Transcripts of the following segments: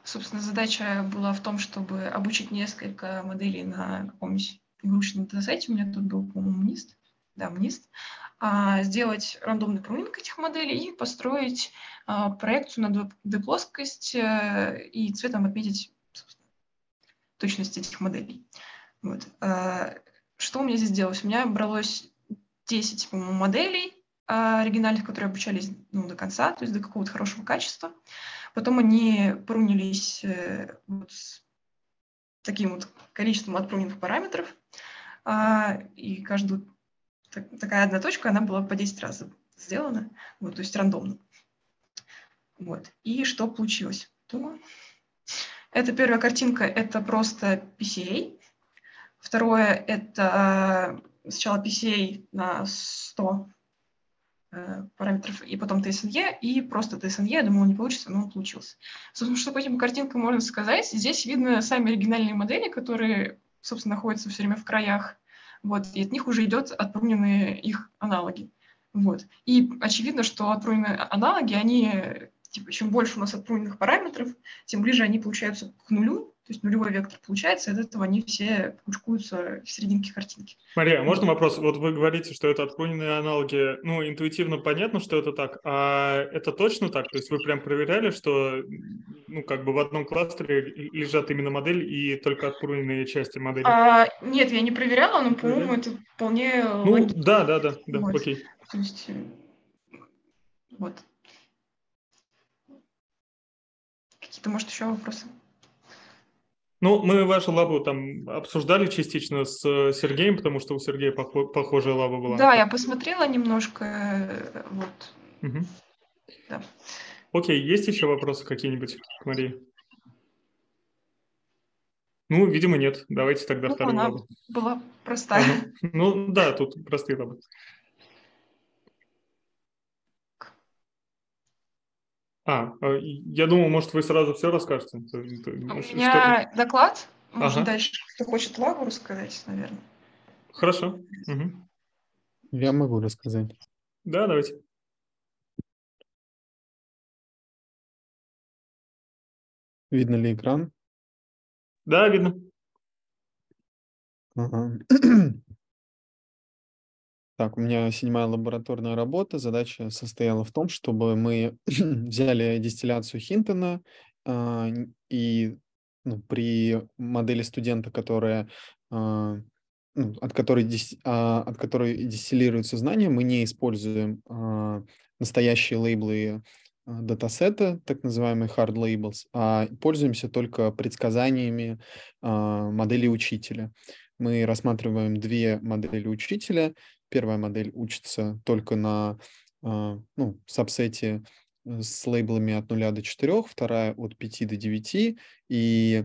Собственно, задача была в том, чтобы обучить несколько моделей на каком-нибудь игрушечном датасете. У меня тут был, по-моему, МНИСТ. Да, МНИСТ. Сделать рандомный проминг этих моделей и построить проекцию на 2D-плоскость и цветом отметить, собственно, точность этих моделей. Вот. Что у меня здесь делалось? У меня бралось 10, по-моему, моделей оригинальных, которые обучались до конца, то есть до какого-то хорошего качества. Потом они прунились вот с таким вот количеством отпруненных параметров, и каждая такая одна точка, она была по 10 раз сделана, вот, то есть рандомно. Вот. И что получилось? Это первая картинка, это просто PCA. Второе, это сначала PCA на 100 параметров, и потом TSNE, и просто TSNE. Я думала, не получится, но он получился. Собственно, что по этим картинкам можно сказать? Здесь видно сами оригинальные модели, которые, собственно, находятся все время в краях. Вот, и от них уже идет отпруненные их аналоги. Вот. И очевидно, что отпруненные аналоги, они, типа, чем больше у нас отпруненных параметров, тем ближе они получаются к нулю, то есть нулевой вектор получается, и от этого они все кучкуются в серединке картинки. Мария, можно вопрос? Вот вы говорите, что это отклоненные аналоги. Ну, интуитивно понятно, что это так. А это точно так? То есть вы прям проверяли, что, ну, как бы в одном кластере лежат именно модель и только отклоненные части модели? Нет, я не проверяла, но, по-моему, это вполне логично. Да, Вот. окей. То есть, вот. Какие-то, может, еще вопросы? Ну, мы вашу лабу там обсуждали частично с Сергеем, потому что у Сергея похожая лаба была. Да, я посмотрела немножко, вот. Угу. Да. Окей, есть еще вопросы какие-нибудь к Марии? Ну, видимо, нет. Давайте тогда вторую Она лабу. была простая. Ну, да, тут простые лабы. Я думал, может, вы сразу все расскажете. У меня доклад. Можно дальше, кто хочет лабу рассказать, наверное. Хорошо. Угу. Я могу рассказать. Да, давайте. Видно ли экран? Да, видно. Ага. Так, у меня 7-я лабораторная работа. Задача состояла в том, чтобы мы взяли дистилляцию Хинтона и при модели студента, от которой дистиллируются знания, мы не используем настоящие лейблы датасета, так называемые hard labels, а пользуемся только предсказаниями модели учителя. Мы рассматриваем две модели учителя. Первая модель учится только на сабсете с лейблами от 0 до 4, вторая от 5 до 9. И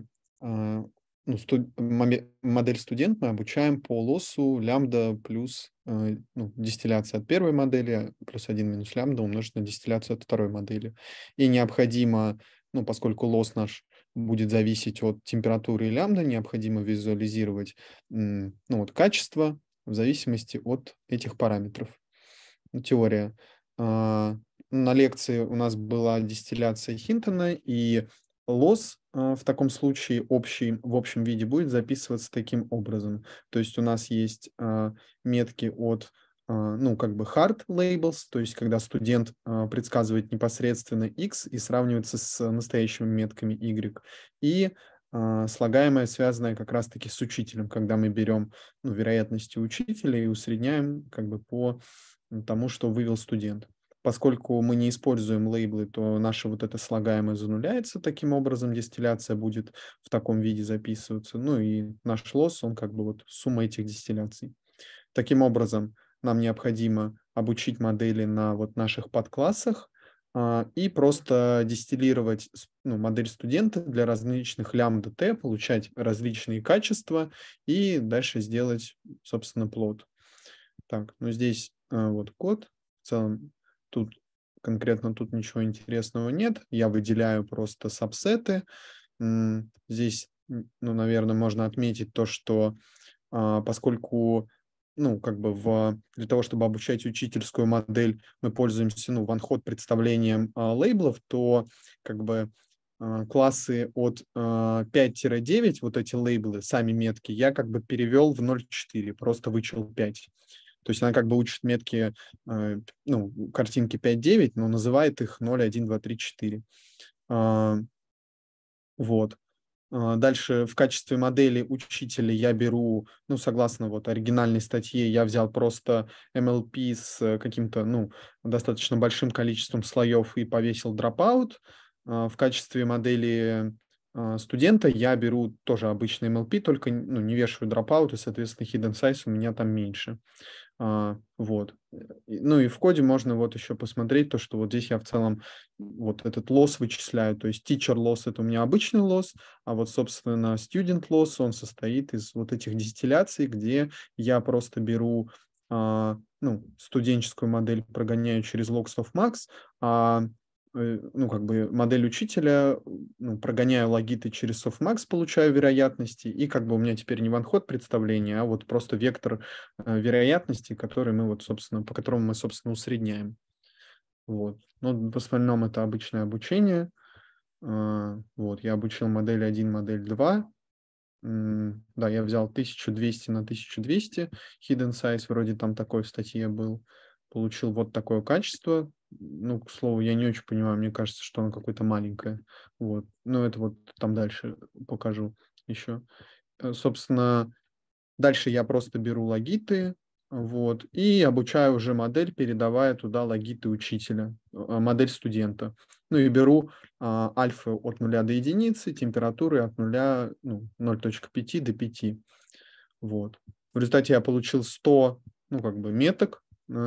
модель студент мы обучаем по лоссу лямбда плюс дистилляция от первой модели, плюс 1 минус лямбда умножить на дистилляцию от второй модели. И необходимо, поскольку лосс наш будет зависеть от температуры и лямбда, необходимо визуализировать качество в зависимости от этих параметров. Теория. На лекции у нас была дистилляция Хинтона, и лосс в таком случае в общем виде будет записываться таким образом. То есть у нас есть метки от hard labels, то есть когда студент предсказывает непосредственно X и сравнивается с настоящими метками Y, и слагаемое, связанное как раз-таки с учителем, когда мы берем вероятности учителя и усредняем по тому, что вывел студент. Поскольку мы не используем лейблы, то наше вот это слагаемое зануляется, таким образом дистилляция будет в таком виде записываться, и наш лосс, он сумма этих дистилляций. Таким образом, нам необходимо обучить модели на наших подклассах и просто дистиллировать модель студента для различных лямбда t, получать различные качества и дальше сделать, собственно, плот. Так, здесь код. В целом конкретно тут ничего интересного нет. Я выделяю просто сабсеты. Здесь, наверное, можно отметить то, что поскольку для того, чтобы обучать учительскую модель, мы пользуемся one-hot представлением лейблов, то классы от 5-9, вот эти лейблы, сами метки, я как бы перевел в 0.4, просто вычел 5. То есть она как бы учит метки, ну, картинки 5-9, но называет их 0, 1, 2, 3, 4. Вот. Дальше в качестве модели учителя я беру, ну, согласно вот оригинальной статье, я взял просто MLP с каким-то, ну, достаточно большим количеством слоев и повесил Dropout. В качестве модели студента я беру тоже обычный MLP, только, ну, не вешаю Dropout, и, соответственно, Hidden Size у меня там меньше. Вот. Ну и в коде можно вот еще посмотреть то, что вот здесь я в целом вот этот loss вычисляю. То есть teacher loss — это у меня обычный loss, а вот, собственно, student loss, он состоит из вот этих дистилляций, где я просто беру, ну, студенческую модель, прогоняю через logs of max, ну, как бы модель учителя, ну, прогоняю логиты через softmax, получаю вероятности, и как бы у меня теперь не one-hot представление, а вот просто вектор вероятности, который мы вот, собственно, по которому мы, собственно, усредняем. Вот. Ну, в остальном это обычное обучение. Вот, я обучил модель 1, модель 2. Да, я взял 1200 на 1200 hidden size, вроде там такой в статье был. Получил вот такое качество. Ну, к слову, я не очень понимаю, мне кажется, что оно какое-то маленькое. Вот. Но это вот там дальше покажу еще. Собственно, дальше я просто беру логиты, вот, и обучаю уже модель, передавая туда логиты учителя, модель студента. Ну и беру альфа от 0 до единицы, температуры от 0, ну, 0.5 до 5. Вот. В результате я получил 100, ну, как бы меток,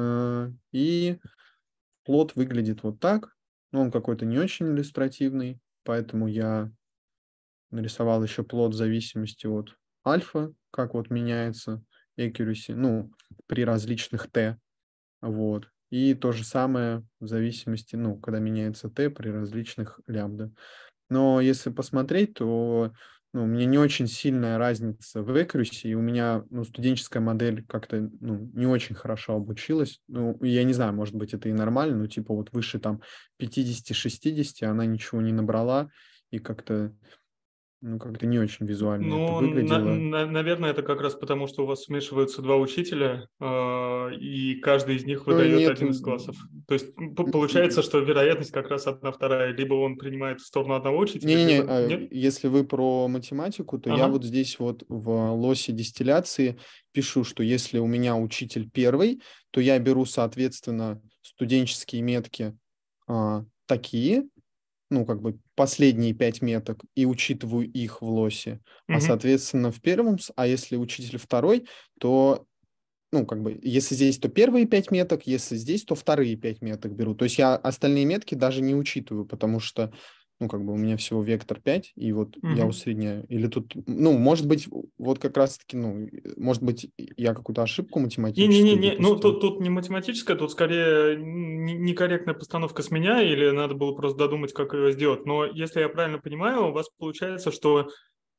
и плот выглядит вот так. Но он какой-то не очень иллюстративный, поэтому я нарисовал еще плот в зависимости от альфа, как вот меняется accuracy, ну, при различных t, вот. И то же самое в зависимости, ну, когда меняется t при различных лямбда. Но если посмотреть, то, ну, у меня не очень сильная разница в accuracy, и у меня, ну, студенческая модель как-то, ну, не очень хорошо обучилась. Ну, я не знаю, может быть, это и нормально, но типа вот выше там 50-60 она ничего не набрала, и как-то, ну, как-то не очень визуально это Ну, выглядело. наверное, это как раз потому, что у вас смешиваются два учителя, и каждый из них Ну, выдает нет, один из классов. То есть получается, что вероятность как раз одна вторая. Либо он принимает в сторону одного учителя, не-не-не, либо нет. если вы про математику, то я Ага. вот здесь вот в лосе дистилляции пишу, что если у меня учитель первый, то я беру, соответственно, студенческие метки такие, ну, как бы последние 5 меток, и учитываю их в лосе. А, Мгм. соответственно, в первом, а если учитель второй, то, ну, как бы, если здесь, то первые 5 меток, если здесь, то вторые 5 меток беру. То есть я остальные метки даже не учитываю, потому что, ну, как бы у меня всего вектор 5, и вот я Мгм. усредняю. Или тут, ну, может быть, вот как раз-таки, ну, может быть, я какую-то ошибку математическую Не-не-не, ну допустил. тут не математическая, тут скорее некорректная постановка с меня, или надо было просто додумать, как ее сделать. Но если я правильно понимаю, у вас получается, что...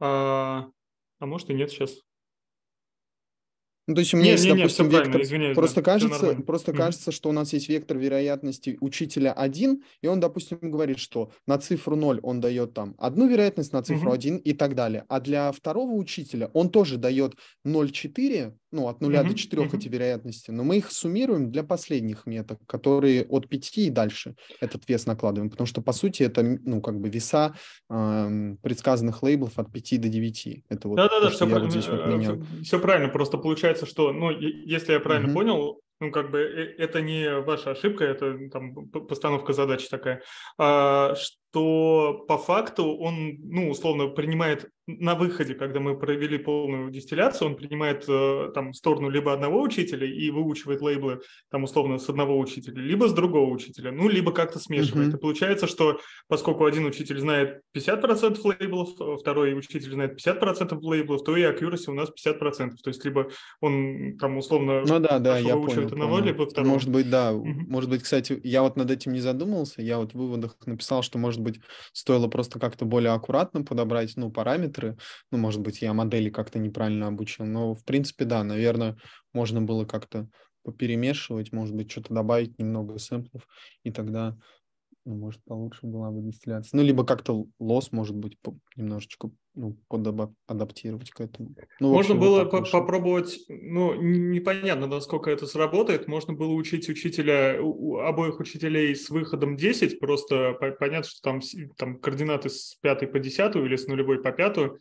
а может и нет сейчас. Ну, то есть у меня есть, Не-не-не, все допустим, правильно, вектор, извиняюсь, да, просто все кажется, нормально. просто Мгм. кажется, что у нас есть вектор вероятности учителя 1, и он, допустим, говорит, что на цифру 0 он дает там одну вероятность, на цифру Мгм. 1 и так далее. А для второго учителя он тоже дает 0,4, ну, от 0 до Мгм. 4 эти Мгм. вероятности, но мы их суммируем для последних меток, которые от 5 и дальше этот вес накладываем, потому что, по сути, это, ну, как бы веса предсказанных лейблов от 5 до 9. Это вот то, Да-да-да, что я вот здесь вот менял. все правильно. Просто получается, что, ну, если я правильно Мгм. понял, ну, как бы это не ваша ошибка, это там постановка задачи такая, что по факту он, ну, условно, принимает на выходе, когда мы провели полную дистилляцию, он принимает там сторону либо одного учителя и выучивает лейблы, там, условно, с одного учителя, либо с другого учителя, ну, либо как-то смешивает. И Мгм. получается, что поскольку один учитель знает 50% лейблов, второй учитель знает 50% лейблов, то и accuracy у нас 50%. То есть либо он там условно Ну да, да, хорошо я выучивает понял, одного, понял. либо Может второго. быть, да, Мгм. может быть, кстати, я вот над этим не задумывался, я вот в выводах написал, что, может быть, стоило просто как-то более аккуратно подобрать, ну, параметры, ну, может быть, я модели как-то неправильно обучил, но, в принципе, да, наверное, можно было как-то поперемешивать, может быть, что-то добавить, немного сэмплов, и тогда ну, может, получше была бы дистилляция. Ну, либо как-то лосс, может быть, немножечко, ну, адаптировать к этому. Ну, в Можно общем, вот было так вышло. попробовать, ну, непонятно, насколько это сработает. Можно было учить обоих учителей с выходом 10, просто понятно, что там координаты с 5 по 10 или с нулевой по 5,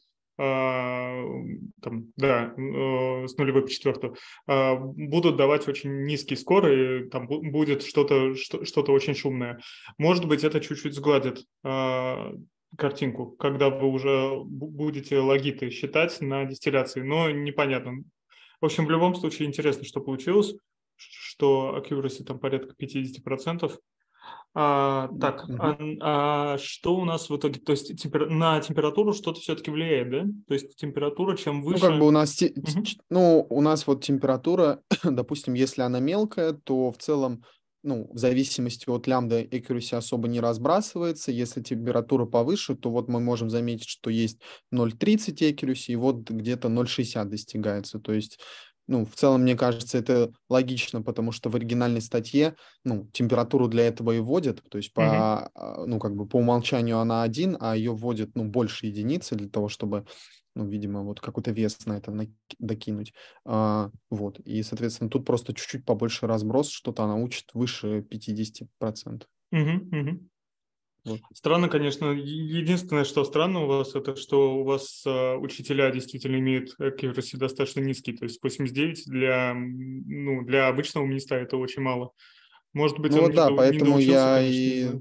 там, да, с нулевой по 4, будут давать очень низкий скор, и там будет что-то очень шумное. Может быть, это чуть-чуть сгладит картинку, когда вы уже будете логиты считать на дистилляции, но непонятно. В общем, в любом случае интересно, что получилось, что accuracy там порядка 50%. Так, что у нас в итоге? То есть на температуру что-то все-таки влияет, да? То есть температура, чем Ну, как бы выше... у нас, Мгм. ну, у нас вот температура, допустим, если она мелкая, то в целом, ну, в зависимости от лямбда accuracy особо не разбрасывается. Если температура повыше, то вот мы можем заметить, что есть 0,30 accuracy, и вот где-то 0,60 достигается. То есть, ну, в целом, мне кажется, это логично, потому что в оригинальной статье, ну, температуру для этого и вводят, то есть Мгм. ну, как бы по умолчанию она 1, а ее вводят, ну, больше единицы для того, чтобы, ну, видимо, вот какой-то вес на это докинуть. Вот. И, соответственно, тут просто чуть-чуть побольше разброс, что-то она учит выше 50%. Мгм. Мгм. Вот. Странно, конечно. Единственное, что странно у вас, это что у вас учителя действительно имеют accuracy достаточно низкий. То есть 89 ну, для обычного министра это очень мало. Может быть, Ну он вот да, не поэтому доучился, конечно, не знаю.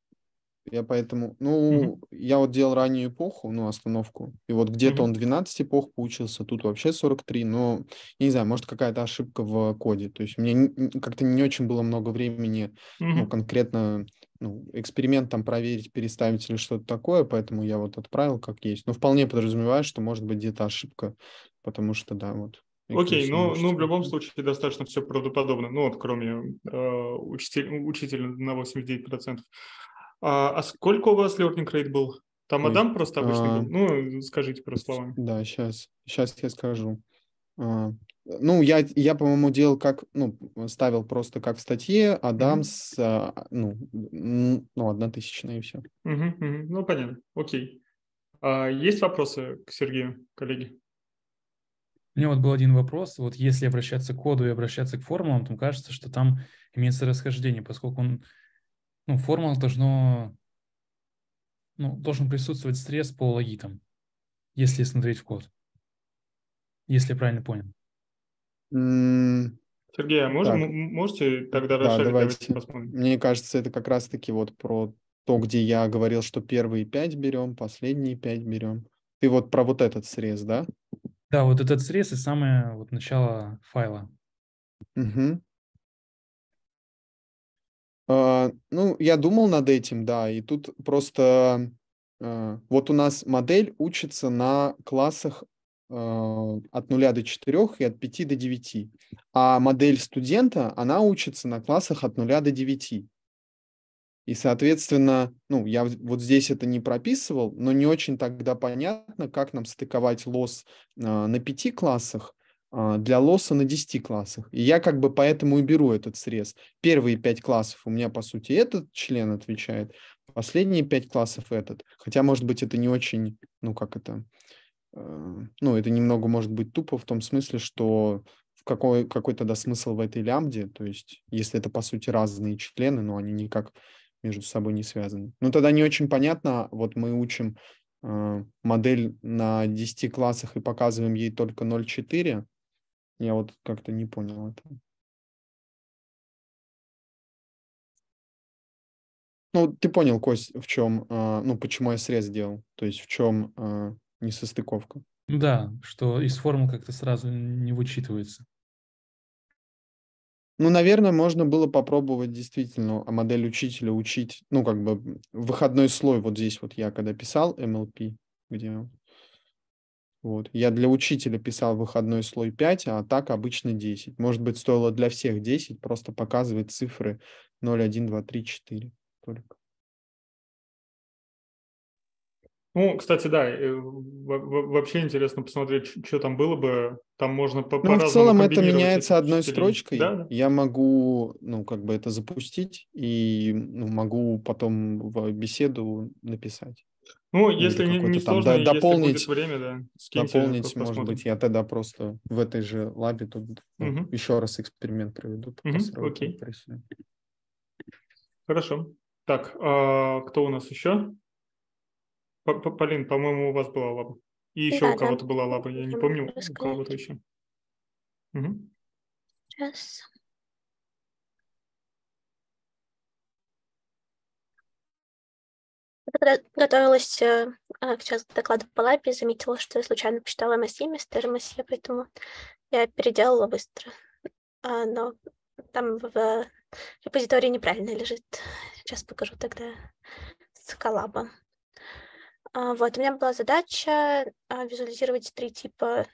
ну, Мгм. я вот делал раннюю эпоху, ну, остановку, и вот где-то он Мгм. 12 эпох поучился, тут вообще 43, но, я не знаю, может, какая-то ошибка в коде, то есть мне как-то не очень было много времени, ну, Мгм. конкретно, ну, эксперимент там проверить, переставить или что-то такое, поэтому я вот отправил как есть, но вполне подразумеваю, что может быть где-то ошибка, потому что, да, вот, Окей, accuracy не ну, очень в любом сильно. случае достаточно все правдоподобно. Ну, вот кроме учителя на 89%. А сколько у вас learning rate был? Там Ой, Адам просто обычный был? Ну, скажите просто словами. да, сейчас я скажу. А, Ну, я, по-моему, делал как, ну, ставил просто как в статье, Мгм. Адамс, ну, ну, 1 тысячная и все. Мгм. Мгм. Ну, понятно. Окей. Есть вопросы к Сергею, коллеги? У меня вот был один вопрос. Вот если обращаться к коду и обращаться к формулам, то кажется, что там имеется расхождение, поскольку в формулах должен присутствовать срез по логитам, если смотреть в код, если я правильно понял. Сергей, Так, можете тогда да, расшарить? Давайте давайте. посмотрим. Мне кажется, это как раз-таки вот про то, где я говорил, что первые 5 берем, последние 5 берем. Ты вот про вот этот срез, да? Да, вот этот срез и самое вот начало файла. Угу. Ну, я думал над этим, да, и тут просто вот у нас модель учится на классах от 0 до 4 и от 5 до 9, а модель студента, она учится на классах от 0 до 9. И, соответственно, ну, я вот здесь это не прописывал, но не очень тогда понятно, как нам стыковать лосс на 5 классах для лосса на 10 классах. И я как бы поэтому и беру этот срез. Первые 5 классов у меня, по сути, этот член отвечает, последние 5 классов этот. Хотя, может быть, это не очень, ну, как это, ну, это немного может быть тупо в том смысле, что какой тогда смысл в этой лямбде, то есть если это, по сути, разные члены, но они никак между собой не связаны. Ну, тогда не очень понятно, вот мы учим модель на 10 классах и показываем ей только 0,4, я вот как-то не понял это. Ну, ты понял, Кость, в чем, ну, почему я срез сделал, то есть в чем несостыковка. Да, что из формул как-то сразу не вычитывается. Ну, наверное, можно было попробовать действительно модель учителя учить, ну, как бы выходной слой вот здесь вот я когда писал MLP, где вот, я для учителя писал выходной слой 5, а так обычно 10. Может быть, стоило для всех 10, просто показывать цифры 0, 1, 2, 3, 4 только. Ну, кстати, да, вообще интересно посмотреть, что там было бы. Там можно Ну, в по-разному целом это комбинировать меняется этих одной учителей. строчкой. Да, да. Я могу, ну, как бы это запустить и могу потом в беседу написать. Ну, Ну, или если не какой-то там сложно, если будет дополнить, время, да, скиньте, может быть, посмотрим. я тогда просто в этой же лабе тут Угу. еще раз эксперимент проведу, пока сроки Окей, порисую. хорошо. Так, кто у нас еще? Полин, по-моему, у вас была лаба. И еще у Да. кого-то была лаба, я не Я помню, могу у рассказать. кого-то еще. Угу. Сейчас. Когда готовилась сейчас к докладу по лабе, заметила, что я случайно посчитала MSE вместо RMSE, поэтому я переделала быстро. Но там в репозитории неправильно лежит. Сейчас покажу тогда с коллаба. Вот, у меня была задача визуализировать 3 типа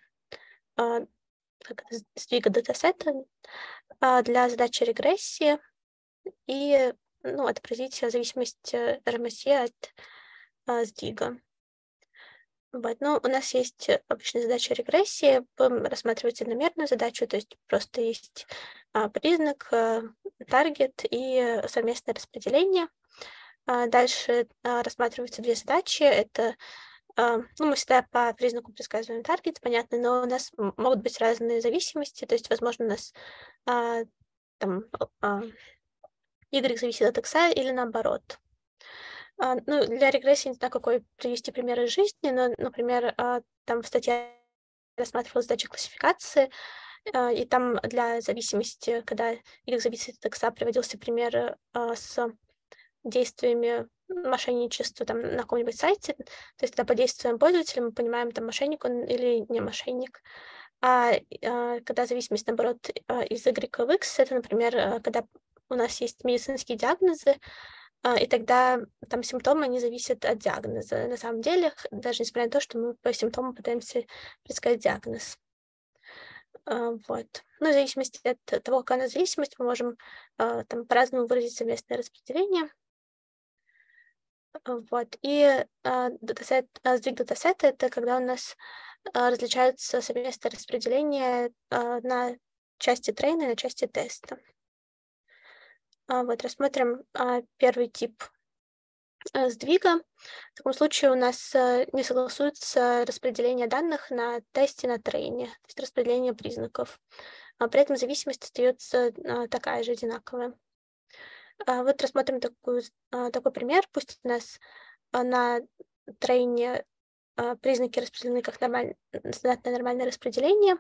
сдвига датасета для задачи регрессии и отобразить зависимость RMSE от сдвига. Вот. Ну, у нас есть обычная задача регрессии. Будем рассматривать одномерную задачу, то есть просто есть признак, таргет и совместное распределение. Дальше рассматриваются 2 задачи. Это мы всегда по признаку предсказываем таргет, понятно, но у нас могут быть разные зависимости, то есть, возможно, у нас Y зависит от X или наоборот. Для регрессии не знаю, какой привести пример из жизни, но, например, там в статье рассматривалась задача классификации, и там для зависимости, когда Y зависит от X, приводился пример с действиями мошенничества там на каком-нибудь сайте. То есть, когда под действием пользователя мы понимаем, там мошенник он или не мошенник. Когда зависимость, наоборот, из Y в X, это, например, когда у нас есть медицинские диагнозы, и тогда там симптомы не зависят от диагноза. На самом деле, даже несмотря на то, что мы по симптомам пытаемся предсказать диагноз. Вот. В зависимости от того, какая у нас зависимость, мы можем там по-разному выразить совместное распределение. Вот. И сдвиг датасета — это когда у нас различаются совместное распределение на части трейна и на части теста. Вот, рассмотрим первый тип сдвига. В таком случае у нас не согласуется распределение данных на тесте, на трейне, то есть распределение признаков. При этом зависимость остается такая же, одинаковая. Вот рассмотрим такой пример. Пусть у нас на трейне признаки распределены как стандартное нормальное распределение.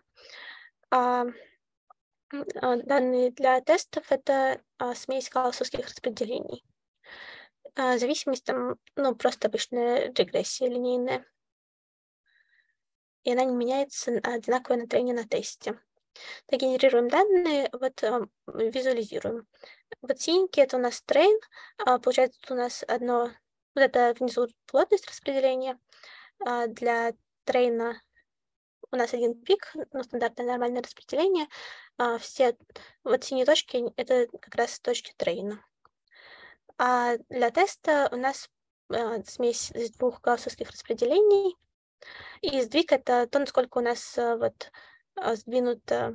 Данные для тестов — это смесь гауссовских распределений. Зависимость там, просто обычная регрессия линейная. И она не меняется, одинаково на трейне, на тесте. Так, генерируем данные, визуализируем. Вот синенький — это у нас трейн. Получается, тут у нас одно, вот это внизу плотность распределения. Для трейна у нас один пик, стандартное нормальное распределение. Все синие точки — это как раз точки трейна. А для теста у нас смесь из 2 гауссовских распределений. И сдвиг — это то, насколько у нас сдвинуто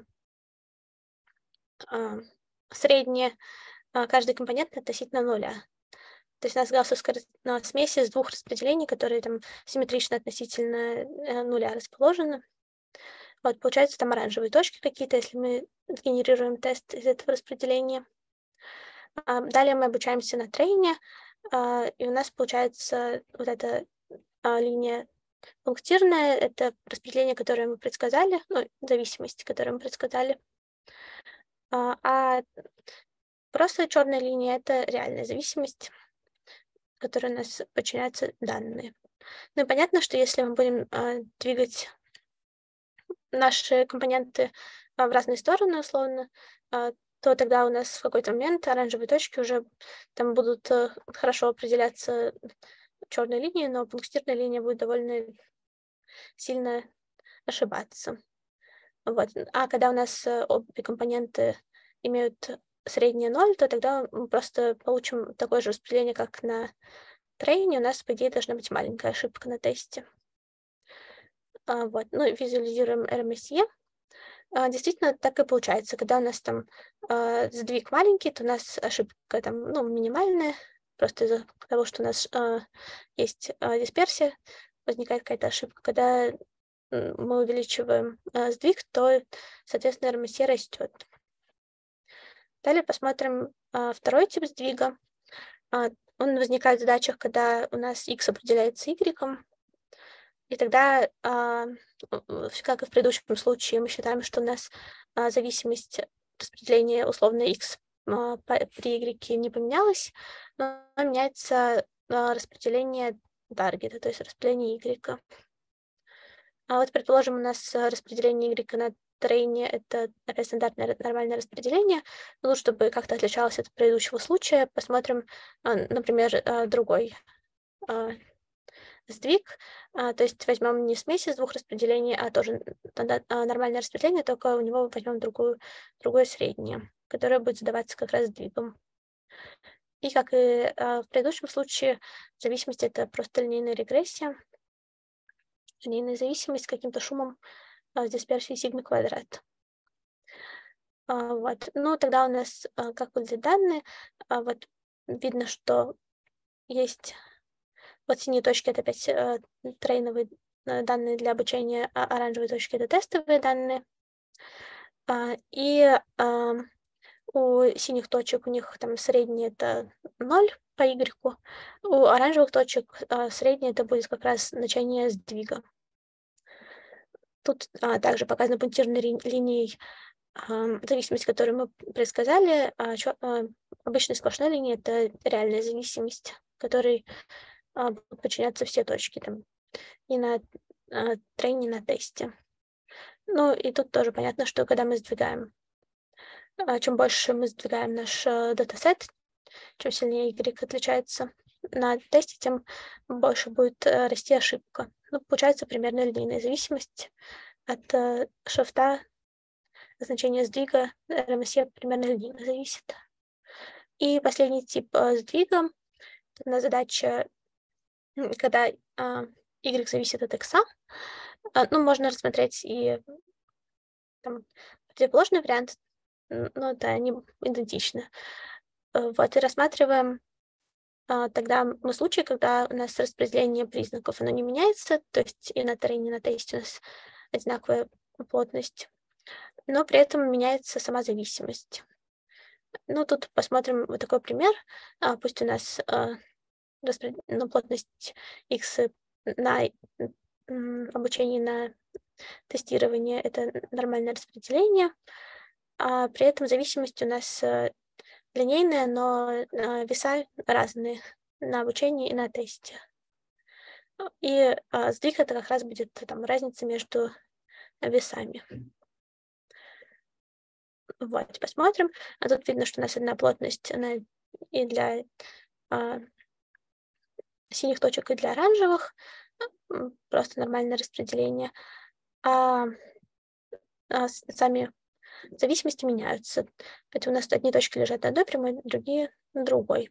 среднее каждый компонент относительно нуля. То есть у нас гауссовская смесь из 2 распределений, которые там симметрично относительно нуля расположены. Вот, получаются там оранжевые точки какие-то, если мы сгенерируем тест из этого распределения. Далее мы обучаемся на трейне, и у нас получается вот эта линия пунктирная, это распределение, которое мы предсказали, зависимость, которую мы предсказали. А просто черная линия — это реальная зависимость, которой у нас подчиняются данные. И понятно, что если мы будем двигать наши компоненты в разные стороны, условно, то тогда у нас в какой-то момент оранжевые точки уже там будут хорошо определяться черной линией, но пунктирная линия будет довольно сильно ошибаться. Вот. А когда у нас обе компоненты имеют среднее 0, то тогда мы просто получим такое же распределение, как на трейне у нас, по идее, должна быть маленькая ошибка на тесте. Вот. Ну, визуализируем RMSE. Действительно, так и получается. Когда у нас там сдвиг маленький, то у нас ошибка там, ну, минимальная. Просто из-за того, что у нас есть дисперсия, возникает какая-то ошибка. Когда мы увеличиваем сдвиг, то, соответственно, RMSE растет. Далее посмотрим второй тип сдвига. Он возникает в задачах, когда у нас x определяется y. И тогда, как и в предыдущем случае, мы считаем, что у нас зависимость распределения условно x при y не поменялась, но меняется распределение таргета, то есть распределение y. А вот, предположим, у нас распределение y на трейне — это опять стандартное нормальное распределение. Но лучше, чтобы как-то отличалось от предыдущего случая, посмотрим, например, другой сдвиг, то есть возьмем не смесь из двух распределений, а тоже нормальное распределение, только у него возьмем другое среднее, которое будет задаваться как раз сдвигом. И как и в предыдущем случае, зависимость — это просто линейная регрессия, линейная зависимость с каким-то шумом с дисперсией сигмы квадрат. Вот. Ну, тогда у нас как выглядят данные. Вот видно, что есть... Вот синие точки — это опять трейновые данные для обучения, а оранжевые точки — это тестовые данные. И у синих точек у них там среднее — это 0 по y, у оранжевых точек среднее — это будет как раз значение сдвига. Тут также показана пунктирной линией зависимость, которую мы предсказали. Обычная сплошная линия — это реальная зависимость, которой будут подчиняться все точки, там, и на трейне, и на тесте. Ну, и тут тоже понятно, что когда мы сдвигаем, чем больше мы сдвигаем наш датасет, чем сильнее y отличается на тесте, тем больше будет расти ошибка. Ну, получается примерно линейная зависимость от шрифта, значение сдвига, RMSE примерно линейно зависит. И последний тип сдвига — это задача, когда y зависит от x. Ну, можно рассмотреть и там противоположный вариант, но это они идентичны. Вот, и рассматриваем тогда мы случаи, когда у нас распределение признаков, оно не меняется, то есть и на трейне, и на тесте у нас одинаковая плотность, но при этом меняется сама зависимость. Ну, тут посмотрим вот такой пример. Пусть у нас плотность x на обучение, на тестирование — это нормальное распределение, а при этом зависимость у нас линейная, но веса разные на обучении и на тесте. И сдвиг — это как раз будет там разница между весами. Вот, посмотрим. А тут видно, что у нас одна плотность, она и для синих точек, и для оранжевых. Просто нормальное распределение. Сами зависимости меняются. Поэтому у нас одни точки лежат на одной прямой, другие на другой.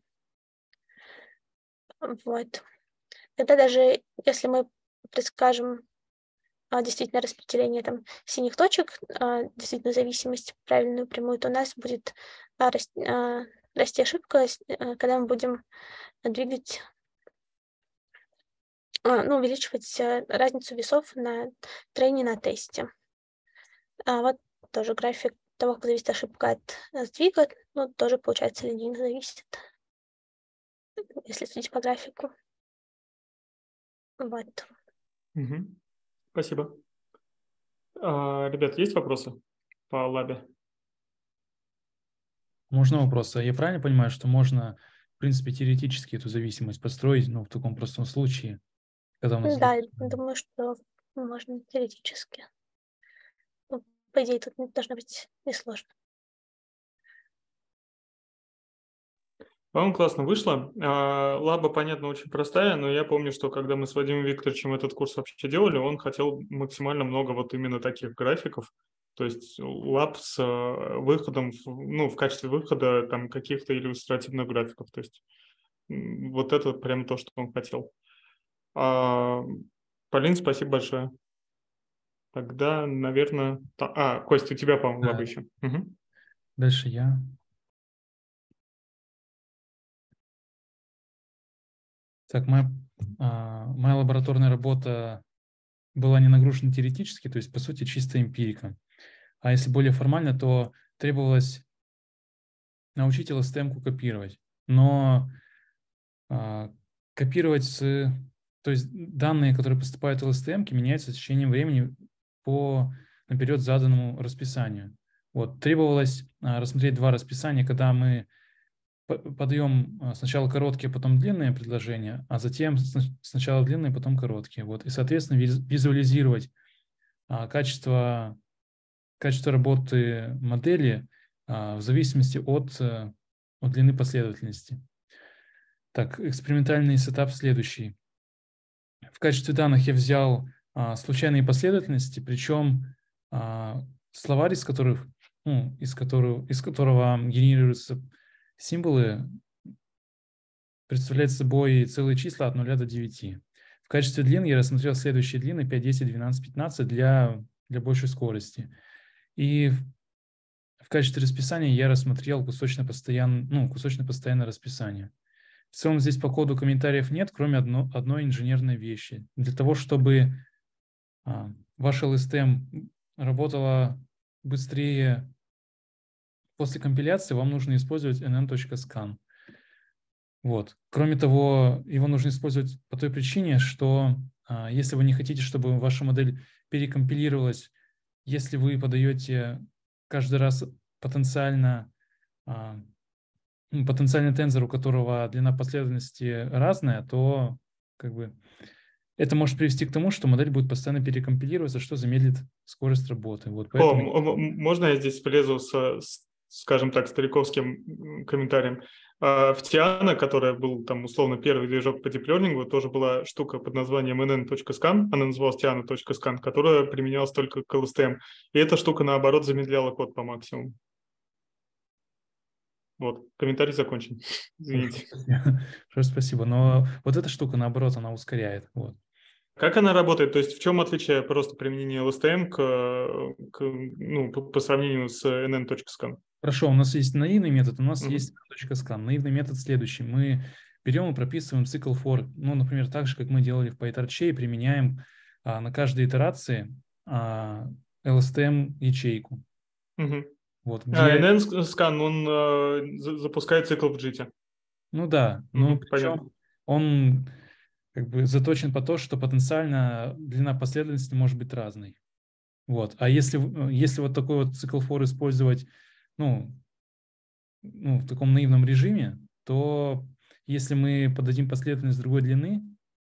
Вот. Тогда даже если мы предскажем действительно распределение там синих точек, действительно зависимость правильную прямую, то у нас будет расти ошибка, когда мы будем двигать, увеличивать разницу весов на трейне, на тесте. Вот тоже график того, как зависит ошибка от сдвига, тоже получается линейно зависит, если судить по графику. Вот. Спасибо. Ребят, есть вопросы по лабе? Можно вопрос? Я правильно понимаю, что можно, в принципе, теоретически эту зависимость построить, в таком простом случае, когда у нас... Да, думаю, что можно теоретически. По идее, тут не должно быть несложно. По-моему, классно вышло. Лаба, понятно, очень простая, но я помню, что когда мы с Вадимом Викторовичем этот курс вообще делали, он хотел максимально много вот именно таких графиков. То есть лаб с выходом, в качестве выхода там каких-то иллюстративных графиков. То есть Вот это прям то, что он хотел. Полин, спасибо большое. Тогда, наверное... Костя, у тебя, по-моему, лаба еще. Угу. Дальше я. Так, моя лабораторная работа была не нагружена теоретически, то есть, по сути, чистая эмпирика. А если более формально, то требовалось научить LSTM-ку копировать. Но копировать, то есть данные, которые поступают в LSTM, меняются с течением времени по наперед заданному расписанию. Вот. Требовалось рассмотреть два расписания, когда мы подаем сначала короткие, потом длинные предложения, а затем сначала длинные, потом короткие. Вот. И, соответственно, визуализировать качество работы модели в зависимости от длины последовательности. Так, экспериментальный сетап следующий. В качестве данных я взял случайные последовательности, причем словарь, из которого генерируются символы, представляет собой целые числа от 0 до 9. В качестве длин я рассмотрел следующие длины 5, 10, 12, 15 для большей скорости. И в качестве расписания я рассмотрел кусочно-постоянное расписание. В целом здесь по коду комментариев нет, кроме одной инженерной вещи. Для того, чтобы ваш LSTM работала быстрее после компиляции, вам нужно использовать nn.scan. Вот. Кроме того, его нужно использовать по той причине, что если вы не хотите, чтобы ваша модель перекомпилировалась, если вы подаете каждый раз потенциально тензор, у которого длина последовательности разная, то это может привести к тому, что модель будет постоянно перекомпилироваться, что замедлит скорость работы. Вот поэтому... Можно я здесь полезу скажем так, стариковским комментарием? В Тиана, которая был там условно первый движок по дип-лернингу, тоже была штука под названием nn.scan, она называлась tiana.scan, которая применялась только к LSTM. И эта штука, наоборот, замедляла код по максимуму. Вот, комментарий закончен. Извините. Хорошо, спасибо. Но вот эта штука, наоборот, она ускоряет. Вот. Как она работает? То есть в чем отличие просто применения LSTM по сравнению с nn.scan? Хорошо, у нас есть наивный метод, у нас есть nn.scan. Наивный метод следующий. Мы берем и прописываем цикл for. Например, так же, как мы делали в PyTorch, и применяем на каждой итерации LSTM-ячейку. Вот, nn.scan, он запускает цикл в JIT. Ну да, причем он заточен по то, что потенциально длина последовательности может быть разной. Вот. А если вот такой вот цикл for использовать в таком наивном режиме, то если мы подадим последовательность другой длины,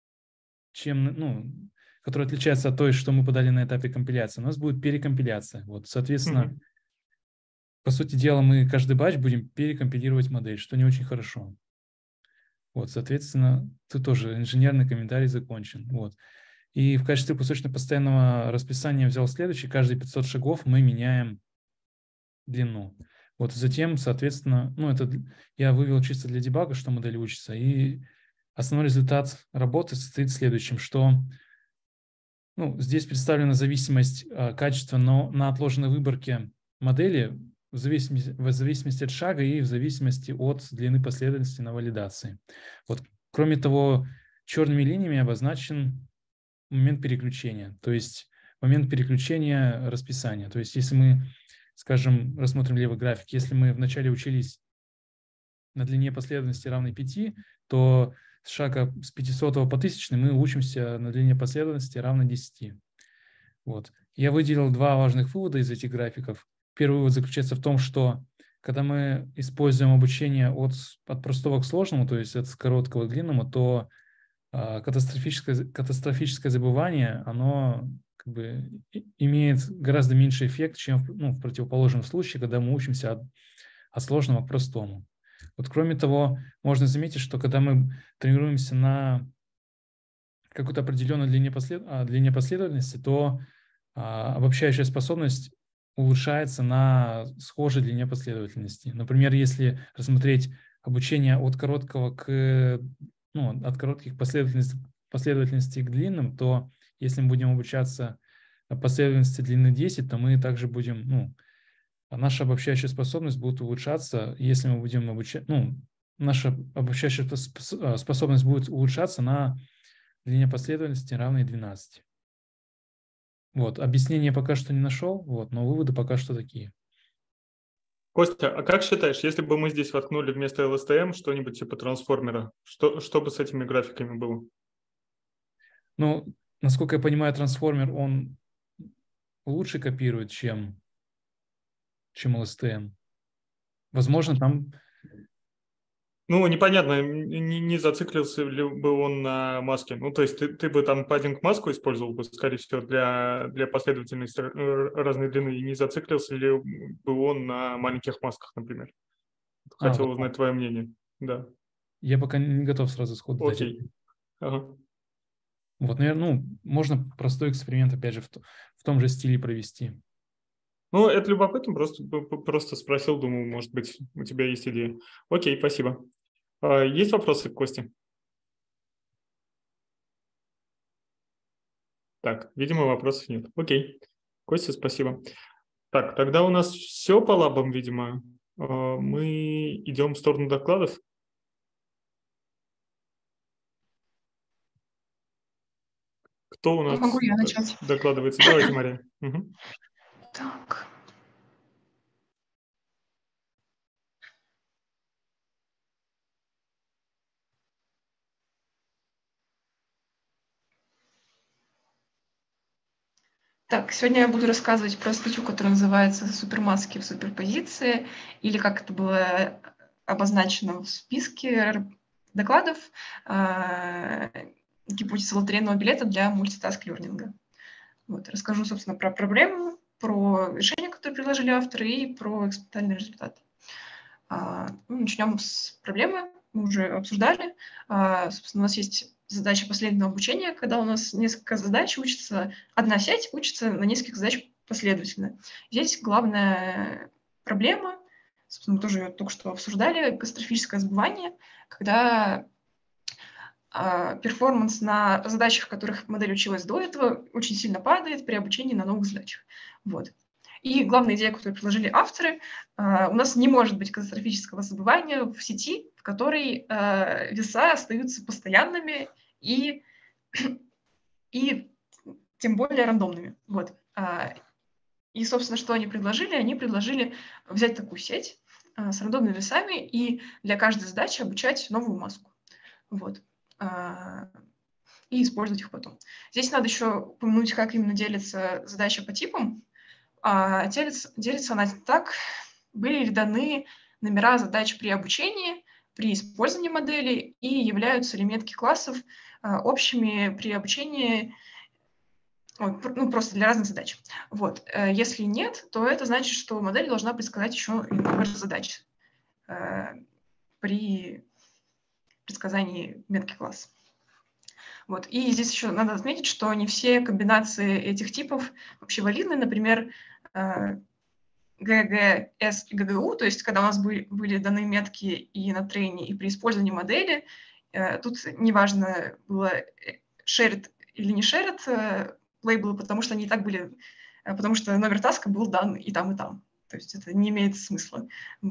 которая отличается от той, что мы подали на этапе компиляции, у нас будет перекомпиляция. Вот, соответственно, по сути дела, мы каждый батч будем перекомпилировать модель, что не очень хорошо. Вот, соответственно, тут тоже инженерный комментарий закончен. Вот. И в качестве кусочно-постоянного расписания взял следующий. Каждые 500 шагов мы меняем длину. Вот, затем, соответственно, это я вывел чисто для дебага, что модель учится. И основной результат работы состоит в следующем, что здесь представлена зависимость качества на отложенной выборке модели в зависимости от шага и в зависимости от длины последовательности на валидации. Вот. Кроме того, черными линиями обозначен момент переключения, то есть момент переключения расписания. То есть если мы, скажем, рассмотрим левый график, если мы вначале учились на длине последовательности равной 5, то с шага с 500 по 1000 мы учимся на длине последовательности равной 10. Вот. Я выделил два важных вывода из этих графиков. Первый вывод заключается в том, что когда мы используем обучение от простого к сложному, то есть от короткого к длинному, то катастрофическое забывание, оно имеет гораздо меньший эффект, чем в противоположном случае, когда мы учимся от сложного к простому. Вот, кроме того, можно заметить, что когда мы тренируемся на какой-то определенной длине последовательности, то обобщающая способность улучшается на схожей длине последовательности. Например, если рассмотреть обучение от короткого от коротких последовательностей к длинным, то если мы будем обучаться последовательности длины 10, то мы также будем, наша обобщающая способность будет улучшаться, если мы будем обучать, наша обобщающая способность будет улучшаться на длине последовательности, равной 12. Вот, объяснение пока что не нашел, но выводы пока что такие. Костя, а как считаешь, если бы мы здесь воткнули вместо LSTM что-нибудь типа трансформера, что бы с этими графиками было? Насколько я понимаю, трансформер, он лучше копирует, чем LSTM. Возможно, там... непонятно, не зациклился ли бы он на маске. То есть ты бы там паддинг-маску использовал бы, скорее всего, для последовательности разной длины, и не зациклился ли бы он на маленьких масках, например? Хотел узнать твое мнение. Да. Я пока не готов сразу сходу дать. Окей. Ага. Наверное, можно простой эксперимент, опять же, в том же стиле провести. Это любопытно, просто спросил, думаю, может быть, у тебя есть идея. Окей, спасибо. Есть вопросы к Косте? Так, видимо, вопросов нет. Окей. Костя, спасибо. Так, тогда у нас все по лабам, видимо. Мы идем в сторону докладов. Кто у нас Могу я начать? докладывается? Давайте, Мария. Угу. Так. Так, сегодня я буду рассказывать про статью, которая называется «Супермаски в суперпозиции», или как это было обозначено в списке докладов, гипотеза лотерейного билета для мультитаск-лернинга. Расскажу, собственно, про проблему, про решения, которые предложили авторы, и про экспериментальный результат. Начнем с проблемы. Мы уже обсуждали. Собственно, у нас есть задача последовательного обучения, когда у нас несколько задач учится, одна сеть учится на нескольких задачах последовательно. Здесь главная проблема, собственно, мы тоже ее только что обсуждали, катастрофическое забывание, когда перформанс на задачах, в которых модель училась до этого, очень сильно падает при обучении на новых задачах. И главная идея, которую предложили авторы, у нас не может быть катастрофического забывания в сети, в которой веса остаются постоянными и тем более рандомными. И, собственно, что они предложили? Они предложили взять такую сеть с рандомными весами и для каждой задачи обучать новую маску. И использовать их потом. Здесь надо еще упомянуть, как именно делится задача по типам. Делится она так, были ли даны номера задач при обучении, при использовании модели, и являются ли метки классов общими при обучении, просто для разных задач. Если нет, то это значит, что модель должна предсказать еще номер задач при предсказании метки класса. И здесь еще надо отметить, что не все комбинации этих типов вообще валидны. Например, ГГС и ГГУ, то есть когда у нас были даны метки и на трейне, и при использовании модели, тут неважно было shared или не shared лейблы, потому что они и так были, потому что номер таска был дан и там, и там. То есть это не имеет смысла.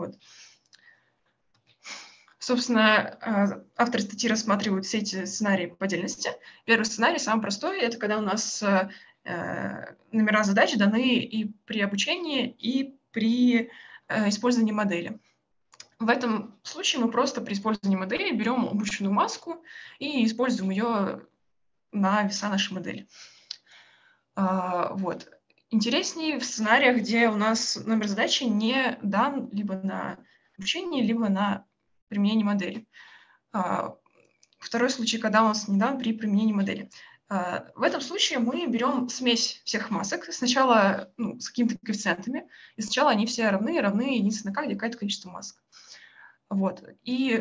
Собственно, авторы статьи рассматривают все эти сценарии по отдельности. Первый сценарий, самый простой, это когда у нас номера задач даны и при обучении, и при использовании модели. В этом случае мы просто при использовании модели берем обученную маску и используем ее на веса нашей модели. Интереснее в сценариях, где у нас номер задачи не дан либо на обучение, либо на применение модели. Второй случай, когда у нас не дан при применении модели. В этом случае мы берем смесь всех масок, сначала с какими-то коэффициентами, и сначала они все равны единице на k, где какое-то количество масок. И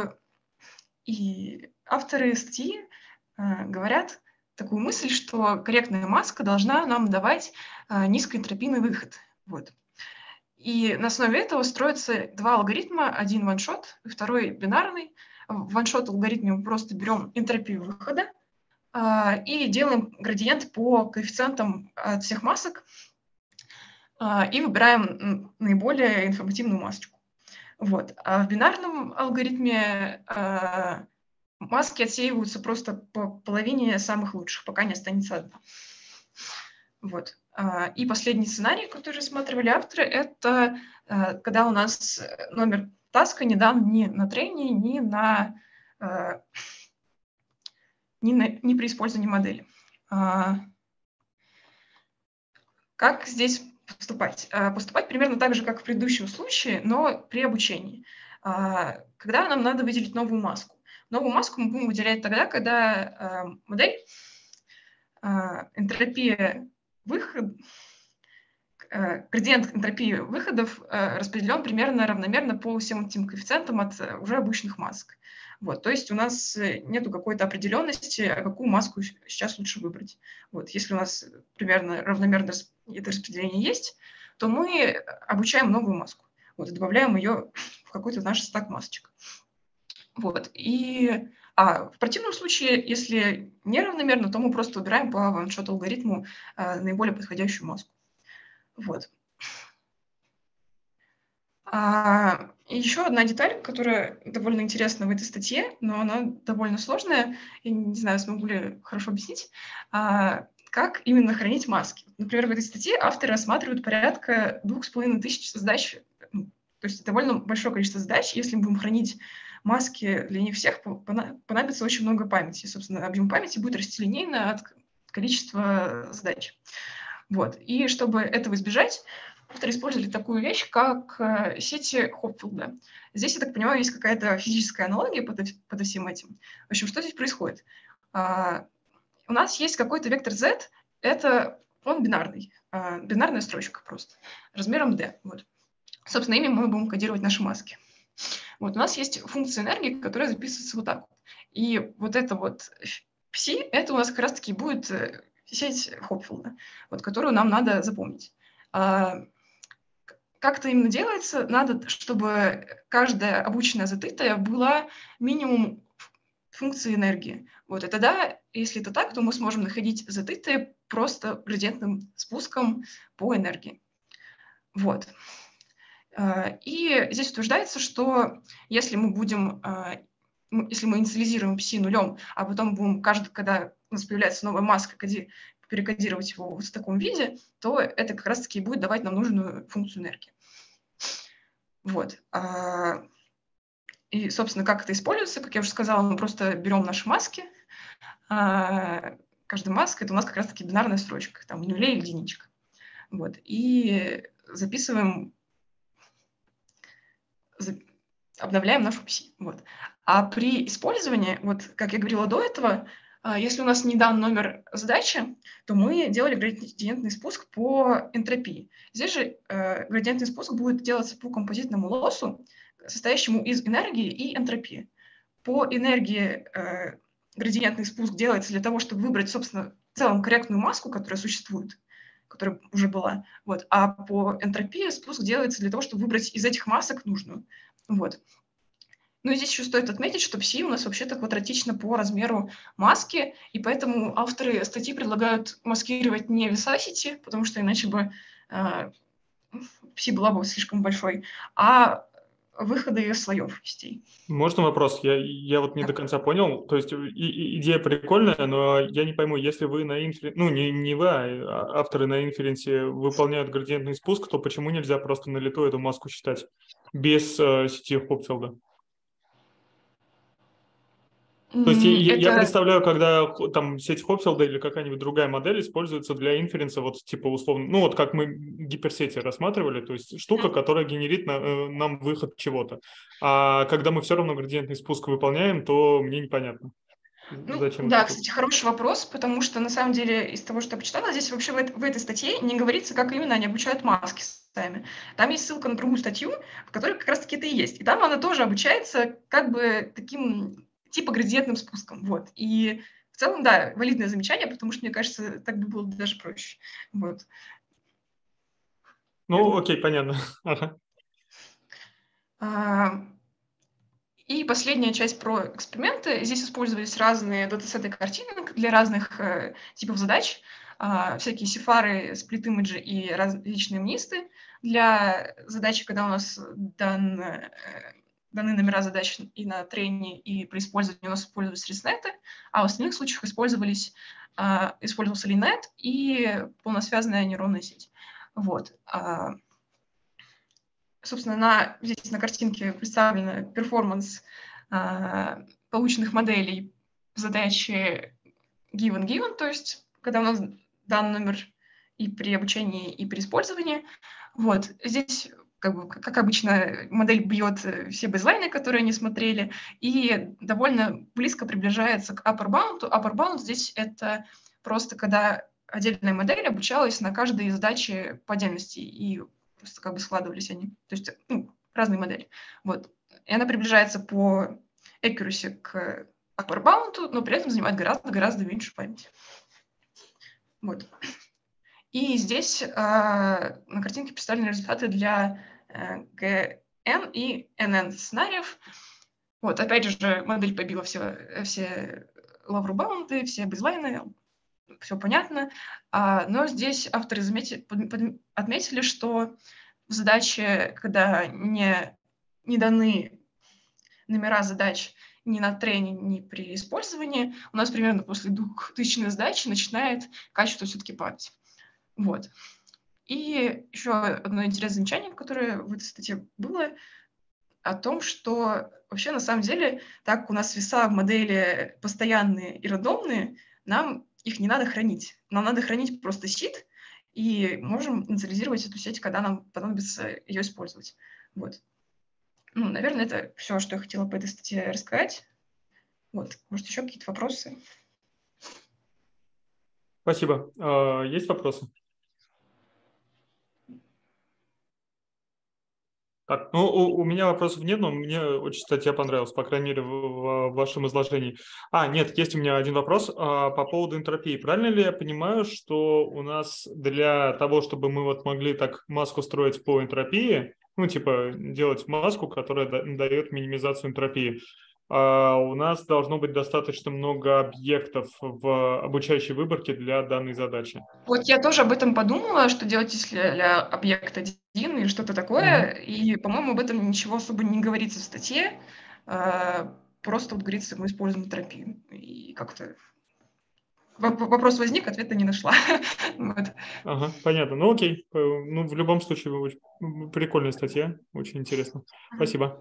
авторы статьи говорят такую мысль, что корректная маска должна нам давать низкоэнтропийный выход. И на основе этого строятся два алгоритма, один ваншот, второй бинарный. В ваншот-алгоритме мы просто берем энтропию выхода и делаем градиент по коэффициентам от всех масок и выбираем наиболее информативную масочку. Вот. А в бинарном алгоритме маски отсеиваются просто по половине самых лучших, пока не останется одна. Вот. И последний сценарий, который рассматривали авторы, это когда у нас номер таска не дан ни на трейне, ни при использовании модели. Как здесь поступать? Поступать примерно так же, как в предыдущем случае, но при обучении. Когда нам надо выделить новую маску? Новую маску мы будем выделять тогда, когда модель, энтропия выхода, градиент энтропии выходов распределен примерно равномерно по всем этим коэффициентам от уже обычных масок. Вот, то есть у нас нету какой-то определенности, какую маску сейчас лучше выбрать. Вот, если у нас примерно равномерно это распределение есть, то мы обучаем новую маску. Вот, и добавляем ее в какой-то наш стак масочек. Вот, в противном случае, если неравномерно, то мы просто выбираем по ваншот-алгоритму наиболее подходящую маску. Вот. И еще одна деталь, которая довольно интересна в этой статье, но она довольно сложная. Я не знаю, смогу ли хорошо объяснить, как именно хранить маски. Например, в этой статье авторы рассматривают порядка 2500 задач. То есть довольно большое количество задач. Если мы будем хранить маски для них всех, понадобится очень много памяти. Собственно, объем памяти будет расти линейно от количества задач. Вот. И чтобы этого избежать, авторы использовали такую вещь, как сети Хопфилда. Здесь, я так понимаю, есть какая-то физическая аналогия под всем этим. В общем, что здесь происходит? У нас есть какой-то вектор z, он бинарный, бинарная строчка просто, размером d. Вот. Собственно, ими мы будем кодировать наши маски. Вот, у нас есть функция энергии, которая записывается вот так. И вот это вот psi, это у нас как раз-таки будет сеть Хопфилда, вот, которую нам надо запомнить. Как это именно делается? Надо, чтобы каждая обученная затытая была минимум функции энергии. Вот, и тогда, если это так, то мы сможем находить затытые просто градиентным спуском по энергии. Вот. И здесь утверждается, что если мы инициализируем psi нулем, а потом будем, когда у нас появляется новая маска, перекодировать его в таком виде, то это как раз-таки будет давать нам нужную функцию энергии. Вот. И, собственно, как это используется, как я уже сказала, мы просто берем наши маски. Каждая маска — это у нас как раз-таки бинарная строчка, там, нулей или единичка. Вот. И обновляем нашу psi. Вот. А при использовании, вот как я говорила до этого, если у нас не дан номер задачи, то мы делали градиентный спуск по энтропии. Здесь же градиентный спуск будет делаться по композитному лоссу, состоящему из энергии и энтропии. По энергии градиентный спуск делается для того, чтобы выбрать, собственно, в целом корректную маску, которая существует, которая уже была. Вот. А по энтропии спуск делается для того, чтобы выбрать из этих масок нужную. Вот. Ну и здесь еще стоит отметить, что psi у нас вообще-то квадратично по размеру маски, и поэтому авторы статьи предлагают маскировать не веса сети, потому что иначе бы psi была бы слишком большой, а выходы слоев сетей. Можно вопрос? Я вот не до конца понял. То есть идея прикольная, но я не пойму, если вы на инференсе, ну не вы, а авторы на инференсе выполняют градиентный спуск, то почему нельзя просто на лету эту маску считать без сети Хопфилда? То есть я представляю, когда там сеть Хопфилда или какая-нибудь другая модель используется для инференса, вот типа условно, ну вот как мы гиперсети рассматривали, то есть штука, которая генерит нам выход чего-то. А когда мы все равно градиентный спуск выполняем, то мне непонятно. Зачем да, кстати, хороший вопрос, потому что на самом деле из того, что я почитала, здесь вообще в этой статье не говорится, как именно они обучают маски сами. Там есть ссылка на другую статью, в которой как раз-таки это и есть. И там она тоже обучается как бы таким типа градиентным спуском. Вот. И в целом, да, валидное замечание, потому что, мне кажется, так бы было даже проще. Вот. Ну, окей, понятно. Ага. И последняя часть про эксперименты. Здесь использовались разные датасеты картинок для разных типов задач, всякие сефары, сплит-имиджи и различные мнисты. Для задачи, когда у нас даны номера задач и на трении, и при использовании у нас использовались реснеты, а в остальных случаях использовался LeNet и полносвязанная нейронная сеть. Вот. Собственно, здесь на картинке представлена перформанс полученных моделей в задаче given, то есть когда у нас дан номер и при обучении, и при использовании. Вот. Здесь, как обычно, модель бьет все бейзлайны, которые они смотрели, и довольно близко приближается к upper bound. Upper bound здесь это просто когда отдельная модель обучалась на каждой задаче по отдельности, и просто складывались они. То есть разные модели. Вот. И она приближается по accuracy к upper bound, но при этом занимает гораздо меньше памяти. Вот. И здесь на картинке представлены результаты для GN и NN сценариев. Вот, опять же, модель побила все lower bound, все бейзлайны, все понятно. Но здесь авторы отметили, что в задаче, когда не даны номера задач ни на тренинге, ни при использовании, у нас примерно после 2000 задачи начинает качество все-таки падать. Вот. И еще одно интересное замечание, которое в этой статье было, о том, что вообще на самом деле, так у нас веса в модели постоянные и рандомные, нам их не надо хранить. Нам надо хранить просто сид, и можем инициализировать эту сеть, когда нам понадобится ее использовать. Вот. Наверное, это все, что я хотела по этой статье рассказать. Вот. Может, еще какие-то вопросы? Спасибо. Есть вопросы? Так, у меня вопросов нет, но мне очень статья понравилась, по крайней мере, в вашем изложении. Нет, есть у меня один вопрос по поводу энтропии. Правильно ли я понимаю, что у нас для того, чтобы мы могли так маску строить по энтропии, делать маску, которая дает минимизацию энтропии, у нас должно быть достаточно много объектов в обучающей выборке для данной задачи? Вот я тоже об этом подумала, что делать, если объект один или что-то такое, и, по-моему, об этом ничего особо не говорится в статье, просто говорится, мы используем энтропию. И как-то вопрос возник, ответа не нашла. Вот. Ага, понятно. Окей. В любом случае, очень прикольная статья, очень интересно. Спасибо.